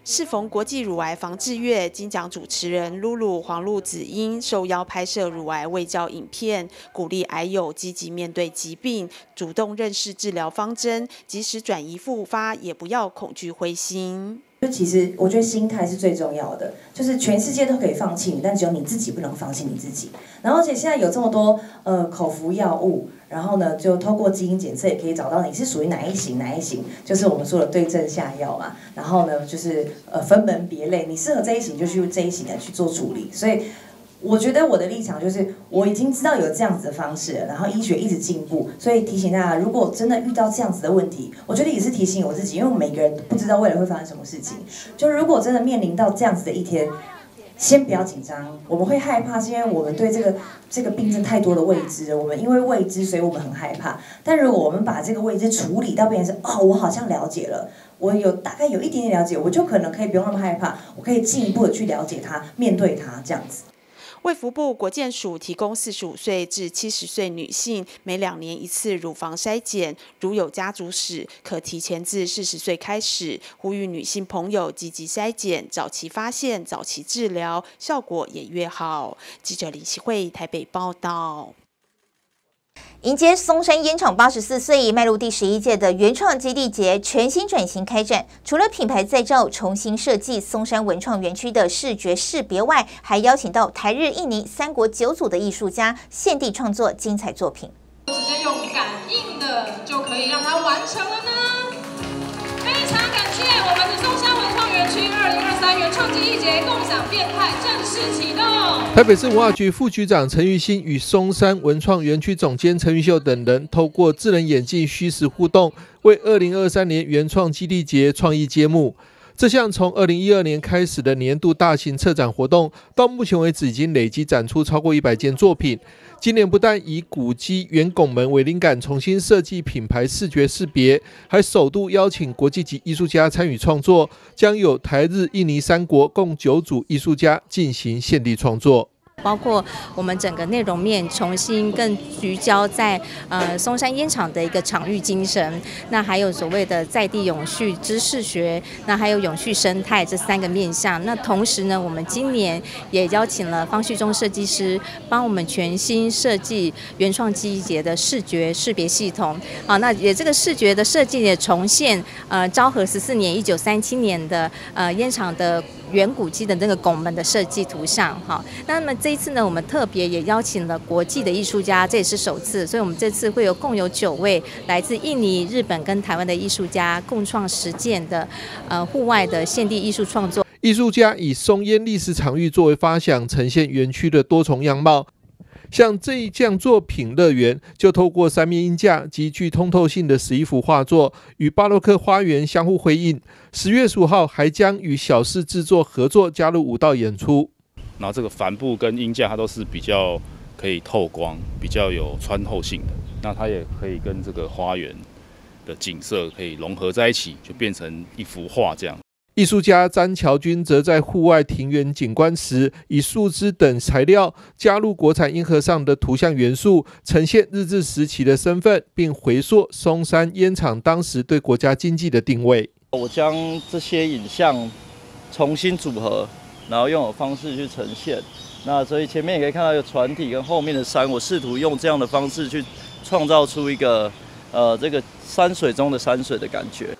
Speaker 15: 适逢国际乳癌防治月，金奖主持人露露黄露子英受邀拍摄乳癌卫教影片，鼓励癌友积极面对疾病，主动认识治疗方针，即使转移复发，也不要恐惧灰心。
Speaker 2: 就其实我觉得心态是最重要的，就是全世界都可以放弃你，但只有你自己不能放弃你自己。然后而且现在有这么多呃口服药物，然后呢就透过基因检测也可以找到你是属于哪一型哪一型，就是我们说的对症下药嘛。然后呢就是呃分门别类，你适合这一型就去这一型的去做处理。所以我觉得我的立场就是，我已经知道有这样子的方式了，然后医学一直进步，所以提醒大家，如果真的遇到这样子的问题，我觉得也是提醒我自己，因为我们每个人不知道未来会发生什么事情。就如果真的面临到这样子的一天，先不要紧张，我们会害怕，是因为我们对这个这个病症太多的未知了，我们因为未知，所以我们很害怕。但如果我们把这个未知处理到变成是，哦，我好像了解了，我有大概有一点点了解，我就可能可以不用那么害怕，我可以进一步的去了解它，面对它，这样子。
Speaker 15: 卫福部国健署提供四十五岁至七十岁女性每两年一次乳房筛检，如有家族史，可提前至四十岁开始。呼吁女性朋友积极筛检，早期发现，早期治疗，效果也越好。记者李希慧台北报道。
Speaker 1: 迎接松山烟厂八十四岁，迈入第十一届的原创基地节全新转型开展。除了品牌再造、重新设计松山文创园区的视觉识别外，还邀请到台日印尼三国九组的艺术家现地创作精彩作品。
Speaker 18: 直接用感应的就可以让它完成了呢。非常感谢我们的松山文创园区二零二三原创基地节共享变态正式启动。
Speaker 20: 台北市文化局副局长陈玉兴与松山文创园区总监陈玉秀等人，透过智能眼镜虚实互动，为二零二三年原创基地节创意揭幕。这项从二零一二年开始的年度大型策展活动，到目前为止已经累计展出超过一百件作品。今年不但以古迹圆拱门为灵感，重新设计品牌视觉识别，还首度邀请国际级艺术家参与创作，将有台日印尼三国共九组艺术家进行现地创作。
Speaker 21: 包括我们整个内容面重新更聚焦在呃松山烟厂的一个场域精神，那还有所谓的在地永续知识学，那还有永续生态这三个面向。那同时呢，我们今年也邀请了方旭中设计师帮我们全新设计原创基地节的视觉识别系统。好，那也这个视觉的设计也重现呃昭和十四年一九三七年的呃烟厂的远古迹的那个拱门的设计图像。好，那么这一次呢，我们特别也邀请了国际的艺术家，这也是首次，所以我们这次会有共有九位来自印尼、日本跟台湾的艺术家共创实践的呃户外的现地艺术创作。
Speaker 20: 艺术家以松烟历史场域作为发想，呈现园区的多重样貌。像这一项作品乐园，就透过三面鹰架及具通透性的十一幅画作，与巴洛克花园相互辉映。十月十五号还将与小事制作合作，加入舞蹈演出。
Speaker 22: 然后这个帆布跟鹰架它都是比较可以透光，比较有穿透性的。那它也可以跟这个花园的景色可以融合在一起，就变成一幅画这样。
Speaker 20: 艺术家詹乔军则在户外庭园景观时，以树枝等材料加入国产烟盒上的图像元素，呈现日治时期的身份，并回溯松山烟厂当时对国家经济的定位。
Speaker 23: 我将这些影像重新组合，然后用我方式去呈现。那所以前面也可以看到一个船体跟后面的山，我试图用这样的方式去创造出一个呃这个山水中的山水的感觉。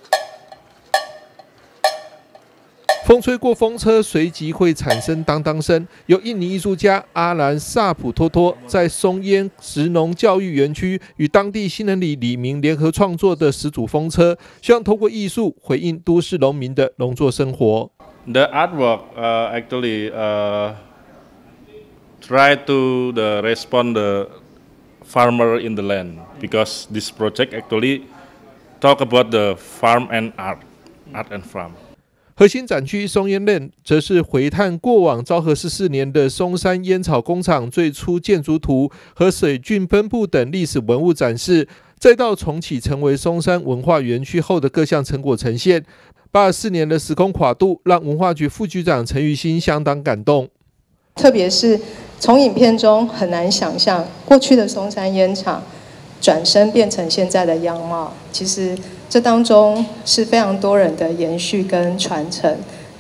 Speaker 20: 风吹过风车，随即会产生当当声。由印尼艺术家阿兰萨普托托在松烟食农教育园区与当地新人里李明联合创作的始祖风车，希望透过艺术回应都市农民的农作生活。
Speaker 22: The artwork uh, actually uh, try to the respond the farmer in the land because this project actually talk about the farm and art, art and farm.
Speaker 20: 核心展区松烟链则是回探过往昭和十四年的松山烟草工厂最初建筑图和水菌分布等历史文物展示，再到重启成为松山文化园区后的各项成果呈现。八十四年的时空跨度，让文化局副局长陈玉兴相当感动。
Speaker 27: 特别是从影片中很难想象过去的松山烟厂转身变成现在的样貌，其实这当中是非常多人的延续跟传承。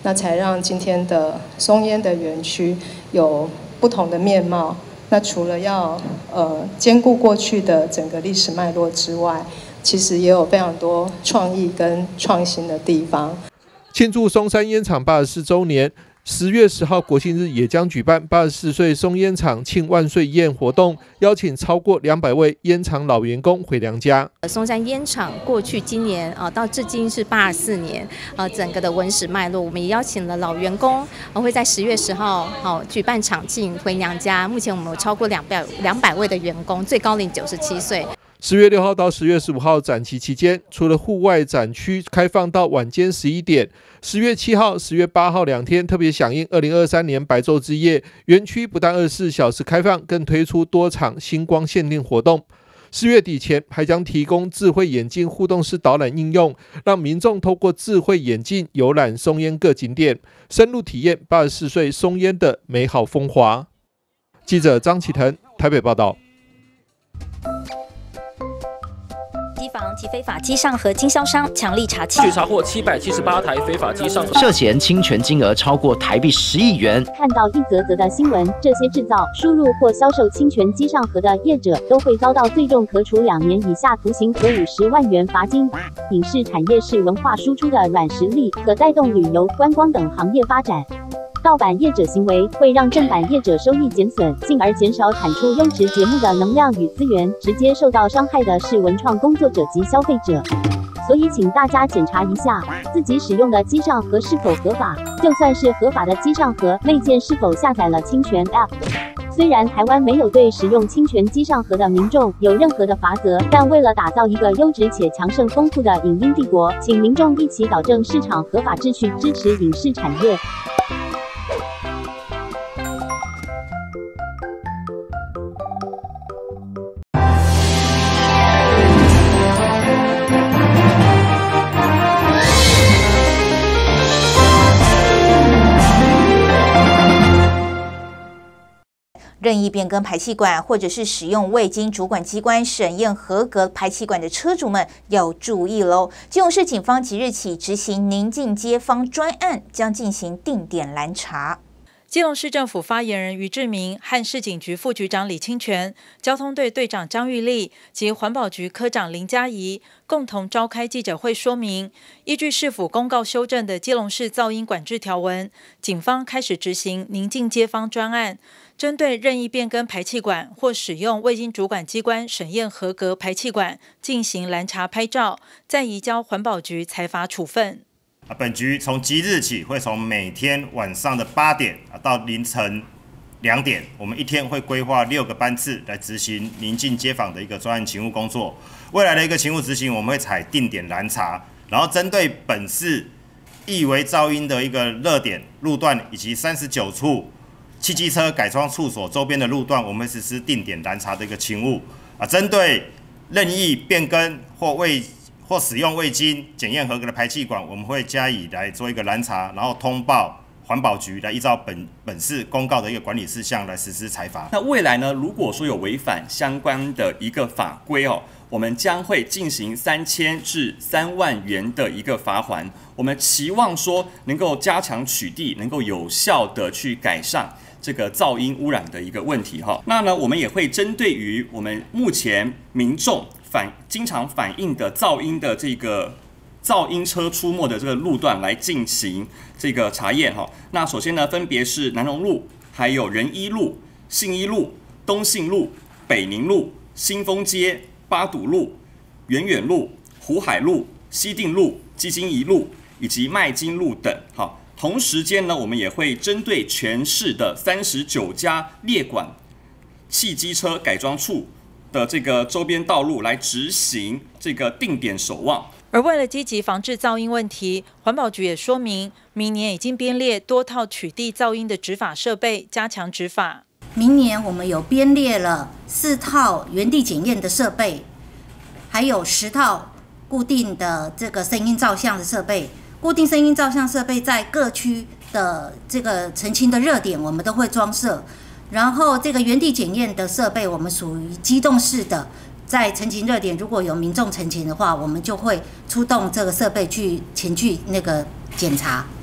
Speaker 27: 那才让今天的松烟的园区有不同的面貌。那除了要呃兼顾过去的整个历史脉络之外，其实也有非常多创意跟创新的地方。
Speaker 20: 庆祝松山烟厂八十四周年，十月十号国庆日也将举办八十四岁松烟厂庆万岁宴活动，邀请超过两百位烟厂老员工回娘家。
Speaker 21: 松山烟厂过去今年啊到至今是八十四年，呃整个的文史脉络，我们也邀请了老员工，呃、会在十月十号好、哦、举办厂庆回娘家。目前我们有超过两百两百位的员工，最高龄九十七岁。
Speaker 20: 十月六号到十月十五号展期期间，除了户外展区开放到晚间十一点，十月七号、十月八号两天特别响应二零二三年白昼之夜，园区不但二十四小时开放，更推出多场星光限定活动。四月底前还将提供智慧眼镜互动式导览应用，让民众透过智慧眼镜游览松烟各景点，深入体验八十四岁松烟的美好风华。记者张启腾台北报道。
Speaker 3: 机房及非法机上盒经销商强力查缉，
Speaker 4: 据查获七百七十八台非法机上盒，
Speaker 5: 涉嫌侵权金额超过台币十亿元。
Speaker 3: 看到一则则的新闻，这些制造、输入或销售侵权机上盒的业者都会遭到最重可处两年以下徒刑和五十万元罚金。影视产业是文化输出的软实力，可带动旅游、观光等行业发展。盗版业者行为会让正版业者收益减损，进而减少产出优质节目的能量与资源，直接受到伤害的是文创工作者及消费者。所以请大家检查一下自己使用的机上盒是否合法，就算是合法的机上盒，内建是否下载了侵权 App。虽然台湾没有对使用侵权机上盒的民众有任何的罚则，但为了打造一个优质且强盛丰富的影音帝国，请民众一起导正市场合法秩序，支持影视产业。
Speaker 1: 任意变更排气管或者是使用未经主管机关审验合格排气管的车主们要注意喽！基隆市警方即日起执行宁静街坊专案，将进行定点拦查。
Speaker 7: 基隆市政府发言人于志明和市警局副局长李清泉、交通队队长张玉丽及环保局科长林嘉怡共同召开记者会，说明依据市府公告修正的基隆市噪音管制条文，警方开始执行宁静街坊专案，针对任意变更排气管或使用未经主管机关审验合格排气管进行拦查拍照，再移交环保局裁罚处分。
Speaker 19: 本局从即日起会从每天晚上的八点到凌晨两点，我们一天会规划六个班次来执行宁静街坊的一个专案勤务工作。未来的一个勤务执行，我们会采定点拦查，然后针对本市易为噪音的一个热点路段以及三十九处汽机车改装处所周边的路段，我们会实施定点拦查的一个勤务啊。针对任意变更或未或使用未经检验合格的排气管，我们会加以来做一个拦查，然后通报环保局来依照本本市公告的一个管理事项来实施裁罚。
Speaker 24: 那未来呢，如果说有违反相关的一个法规哦，我们将会进行三千至三万元的一个罚锾。我们期望说能够加强取缔，能够有效的去改善这个噪音污染的一个问题哈。那呢，我们也会针对于我们目前民众反经常反映的噪音的这个噪音车出没的这个路段来进行这个查验哈。那首先呢，分别是南荣路、还有仁一路、信一路、东信路、北宁路、新丰街、八堵路、远远路、湖海路、西定路、基金一路以及麦金路等哈。同时间呢，我们也会针对全市的三十九家列管汽机车改装处的这个周边道路来执行这个定点守望。
Speaker 7: 而为了积极防治噪音问题，环保局也说明，明年已经编列多套取缔噪音的执法设备，加强执法。
Speaker 25: 明年我们有编列了四套原地检验的设备，还有十套固定的这个声音照相的设备。固定声音照相设备在各区的这个澄清的热点，我们都会装设。然后这个原地检验的设备，我们属于机动式的，在澄清热点，如果有民众澄清的话，我们就会出动这个设备去前去那个检查。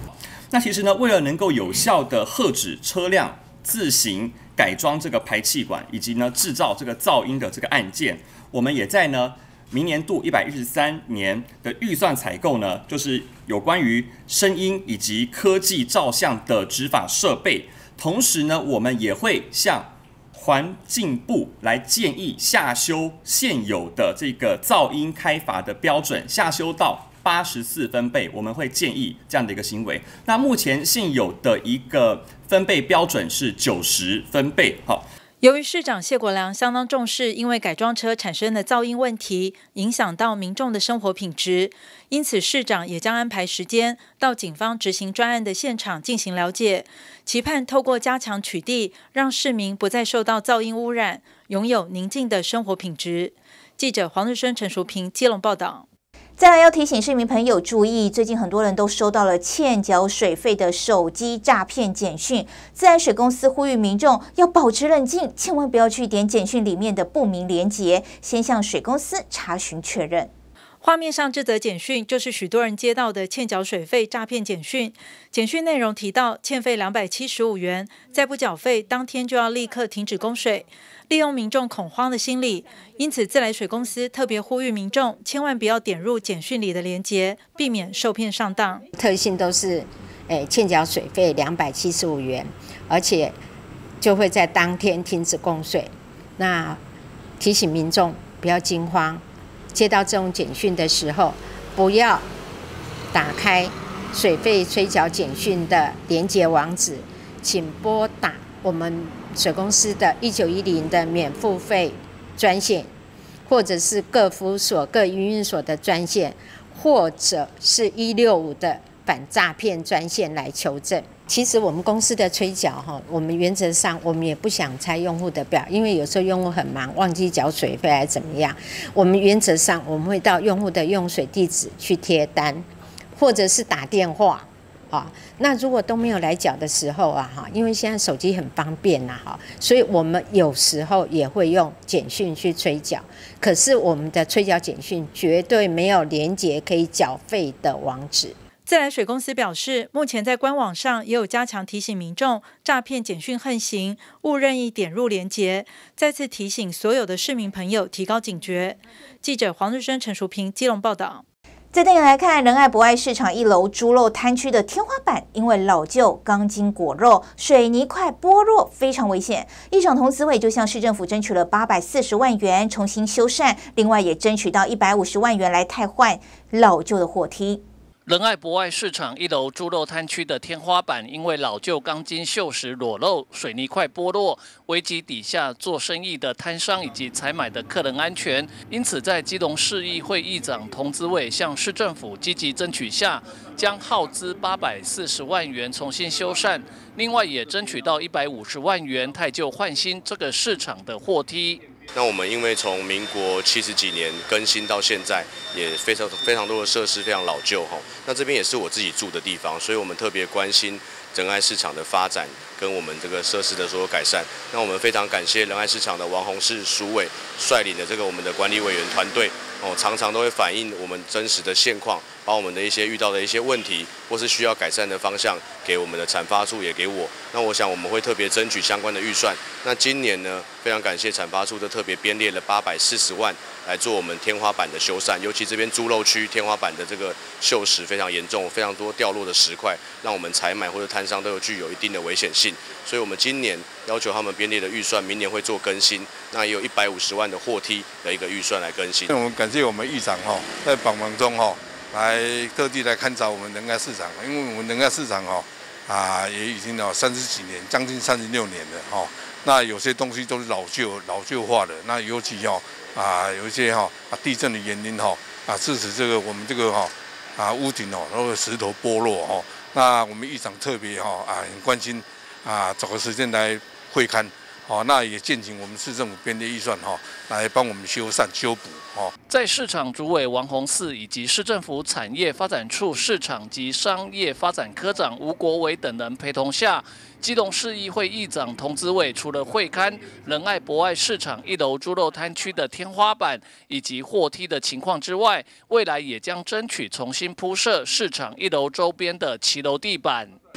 Speaker 24: 那其实呢，为了能够有效的遏止车辆自行改装这个排气管，以及呢制造这个噪音的这个案件，我们也在呢明年度一百一十三年的预算采购呢，就是有关于声音以及科技照相的执法设备。同时呢，我们也会向环境部来建议下修现有的这个噪音开罚的标准，下修到八十四分贝，我们会建议这样的一个行为。那目前现有的一个分贝标准是九十分贝，好。
Speaker 7: 由于市长谢国良相当重视因为改装车产生的噪音问题，影响到民众的生活品质，因此市长也将安排时间到警方执行专案的现场进行了解，期盼透过加强取缔，让市民不再受到噪音污染，拥有宁静的生活品质。记者黄日升、陈淑平基隆报道。
Speaker 1: 再来要提醒市民朋友注意，最近很多人都收到了欠缴水费的手机诈骗简讯。自来水公司呼吁民众要保持冷静，千万不要去点简讯里面的不明连结，先向水公司查询确认。
Speaker 7: 画面上这则简讯就是许多人接到的欠缴水费诈骗简讯。简讯内容提到欠费两百七十五元，再不缴费，当天就要立刻停止供水。利用民众恐慌的心理，因此自来水公司特别呼吁民众千万不要点入简讯里的连结，避免受骗上当。
Speaker 6: 特性都是，诶，欠缴水费两百七十五元，而且就会在当天停止供水。那提醒民众不要惊慌，接到这种简讯的时候，不要打开水费催缴简讯的连结网址，请拨打我们水公司的一九一零的免付费专线，或者是各服务所、各营运所的专线，或者是一六五的反诈骗专线来求证。其实我们公司的催缴哈，我们原则上我们也不想拆用户的表，因为有时候用户很忙，忘记缴水费还怎么样。我们原则上我们会到用户的用水地址去贴单，或者是打电话。啊，那如果都没有来缴的时候啊，哈，因为现在手机很方便呐，哈，所以我们有时候也会用简讯去催缴，可是我们的催缴简讯绝对没有连结可以缴费的网址。
Speaker 7: 自来水公司表示，目前在官网上也有加强提醒民众诈骗简讯横行，勿任意点入连结，再次提醒所有的市民朋友提高警觉。记者黄日升、陈淑平基隆报道。
Speaker 1: 再带你来看仁爱博爱市场一楼猪肉摊区的天花板，因为老旧钢筋裹肉，水泥块剥落，非常危险。一场同资委就向市政府争取了八百四十万元重新修缮，另外也争取到一百五十万元来汰换老旧的货梯。
Speaker 8: 仁爱博爱市场一楼猪肉摊区的天花板因为老旧钢筋锈蚀裸露，水泥块剥落，危及底下做生意的摊商以及采买的客人安全。因此，在基隆市议会议长童子伟向市政府积极争取下，将耗资八百四十万元重新修缮，另外也争取到一百五十万元汰旧换新这个市场的货梯。
Speaker 9: 那我们因为从民国七十几年更新到现在，也非常非常多的设施非常老旧哈。那这边也是我自己住的地方，所以我们特别关心仁爱市场的发展跟我们这个设施的所有改善。那我们非常感谢仁爱市场的王宏士署委率领的这个我们的管理委员团队哦，常常都会反映我们真实的现况，把我们的一些遇到的一些问题或是需要改善的方向给我们的产发处也给我。那我想我们会特别争取相关的预算。那今年呢，非常感谢产发处的特别编列了八百四十万来做我们天花板的修缮，尤其这边猪肉区天花板的这个锈蚀非常严重，非常多掉落的石块，让我们采买或者摊商都有具有一定的危险性。所以我们今年要求他们编列的预算，明年会做更新，那也有一百五十万的货梯的一个预算来更新。
Speaker 10: 我们感谢我们议长哈，在帮忙中哈，来特地来勘察我们仁爱市场，因为我们仁爱市场哈啊也已经有三十几年，将近三十六年了哈。那有些东西都是老旧老旧化的，那尤其哈啊有一些哈啊地震的原因哈啊致使这个我们这个哈啊屋顶哦那个石头剥落哈。那我们议长特别哈啊很关心啊，找个时间来会勘。哦，那也建请我们市政府编列预算哈，来帮我们修缮修补哦。
Speaker 8: 在市场主委王宏四以及市政府产业发展处市场及商业发展科长吴国伟等人陪同下，基隆市议会议长童子伟除了会勘仁爱博爱市场一楼猪肉摊区的天花板以及货梯的情况之外，未来也将争取重新铺设市场一楼周边的骑楼地板。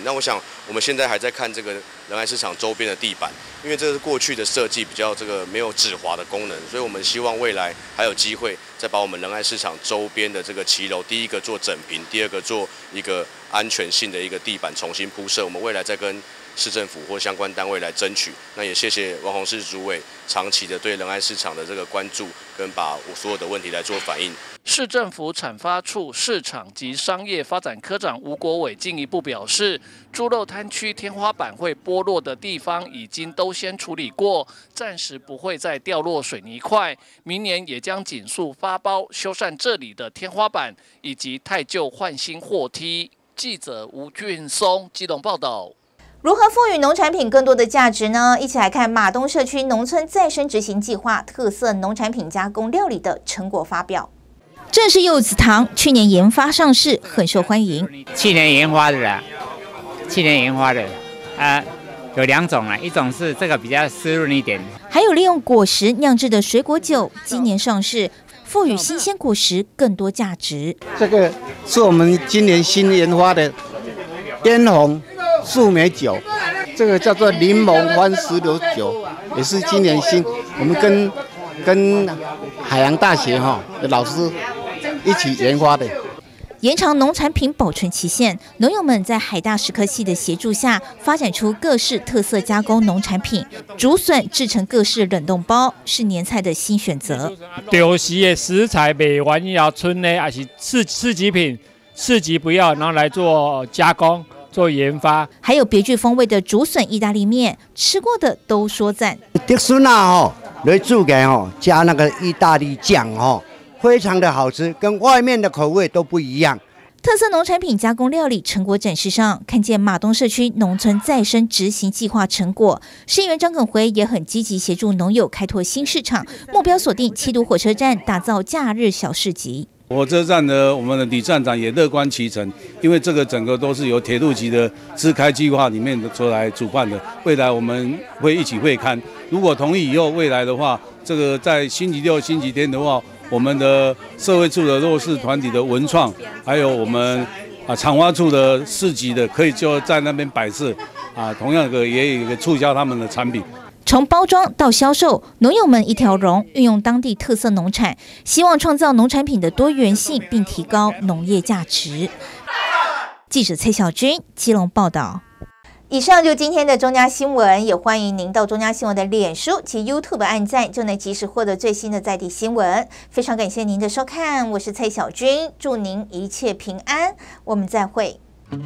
Speaker 9: 那我想我们现在还在看这个仁爱市场周边的地板，因为这是过去的设计比较这个没有止滑的功能，所以我们希望未来还有机会再把我们仁爱市场周边的这个骑楼，第一个做整平，第二个做一个安全性的一个地板重新铺设，我们未来再跟市政府或相关单位来争取。那也谢谢王宏市主委长期的对仁爱市场的这个关注，跟把我所有的问题来做反映。
Speaker 8: 市政府产发处市场及商业发展科长吴国伟进一步表示，猪肉摊区天花板会剥落的地方已经都先处理过，暂时不会再掉落水泥块。明年也将紧速发包修缮这里的天花板，以及汰旧换新货梯。记者吴俊松基隆报道。
Speaker 1: 如何赋予农产品更多的价值呢？一起来看马东社区农村再生执行计划特色农产品加工料理的成果发表。正是柚子糖，去年研发上市，很受欢迎。
Speaker 11: 去年研发的啦，去年研发的，啊、呃，有两种啦，一种是这个比较湿润一点，
Speaker 1: 还有利用果实酿制的水果酒，今年上市，赋予新鲜果实更多价值。
Speaker 12: 这个是我们今年新研发的嫣红树莓酒，这个叫做柠檬番石榴酒，也是今年新，我们跟跟海洋大学哈的老师一起研发的。
Speaker 1: 延长农产品保存期限，农友们在海大食科系的协助下，发展出各式特色加工农产品，竹笋制成各式冷冻包，是年菜的新选择。
Speaker 13: 丢席的食材卖完以后，村内还是市市集品，市集不要，然后来做加工。做研发，
Speaker 1: 还有别具风味的竹笋意大利面，吃过的都说赞。
Speaker 12: 竹笋啊，吼，来煮嘅吼，加那个意大利酱吼，非常的好吃，跟外面的口味都不一样。
Speaker 1: 特色农产品加工料理成果展示上，看见马东社区农村再生执行计划成果，市议员张耿辉也很积极协助农友开拓新市场，目标锁定七堵火车站，打造假日小市集。
Speaker 10: 火车站呢，我们的李站长也乐观其成，因为这个整个都是由铁路局的支开计划里面出来主办的。未来我们会一起会勘，如果同意以后，未来的话，这个在星期六、星期天的话，我们的社会处的弱势团体的文创，还有我们啊厂发处的市集的，可以就在那边摆设啊，同样的也有一个促销他们的产品。
Speaker 1: 从包装到销售，农友们一条龙，运用当地特色农产，希望创造农产品的多元性，并提高农业价值。记者蔡小军基隆报道。以上就今天的中嘉新闻，也欢迎您到中嘉新闻的脸书及 YouTube 按赞，就能及时获得最新的在地新闻。非常感谢您的收看，我是蔡小军，祝您一切平安，我们再会。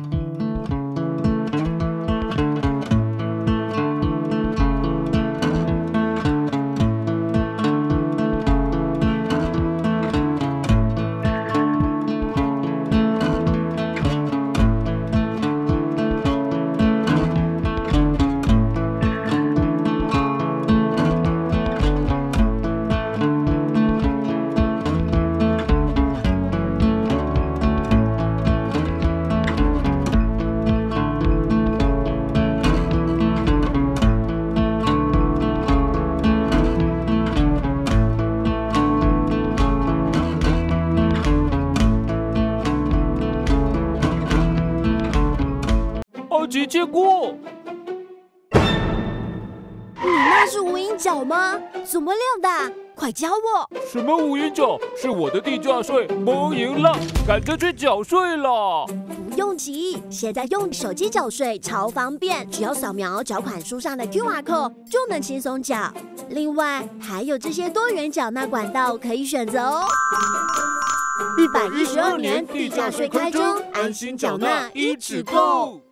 Speaker 13: 姐见过。
Speaker 14: 你那是无影脚吗？怎么亮的？快教我！
Speaker 13: 什么无影脚？是我的地价税没赢了，赶着去缴税了。
Speaker 14: 不用急，现在用手机缴税超方便，只要扫描缴款书上的 Q R code 就能轻松缴。另外还有这些多元缴纳管道可以选择哦。一百一十二年地价税开征，安心缴纳一指购。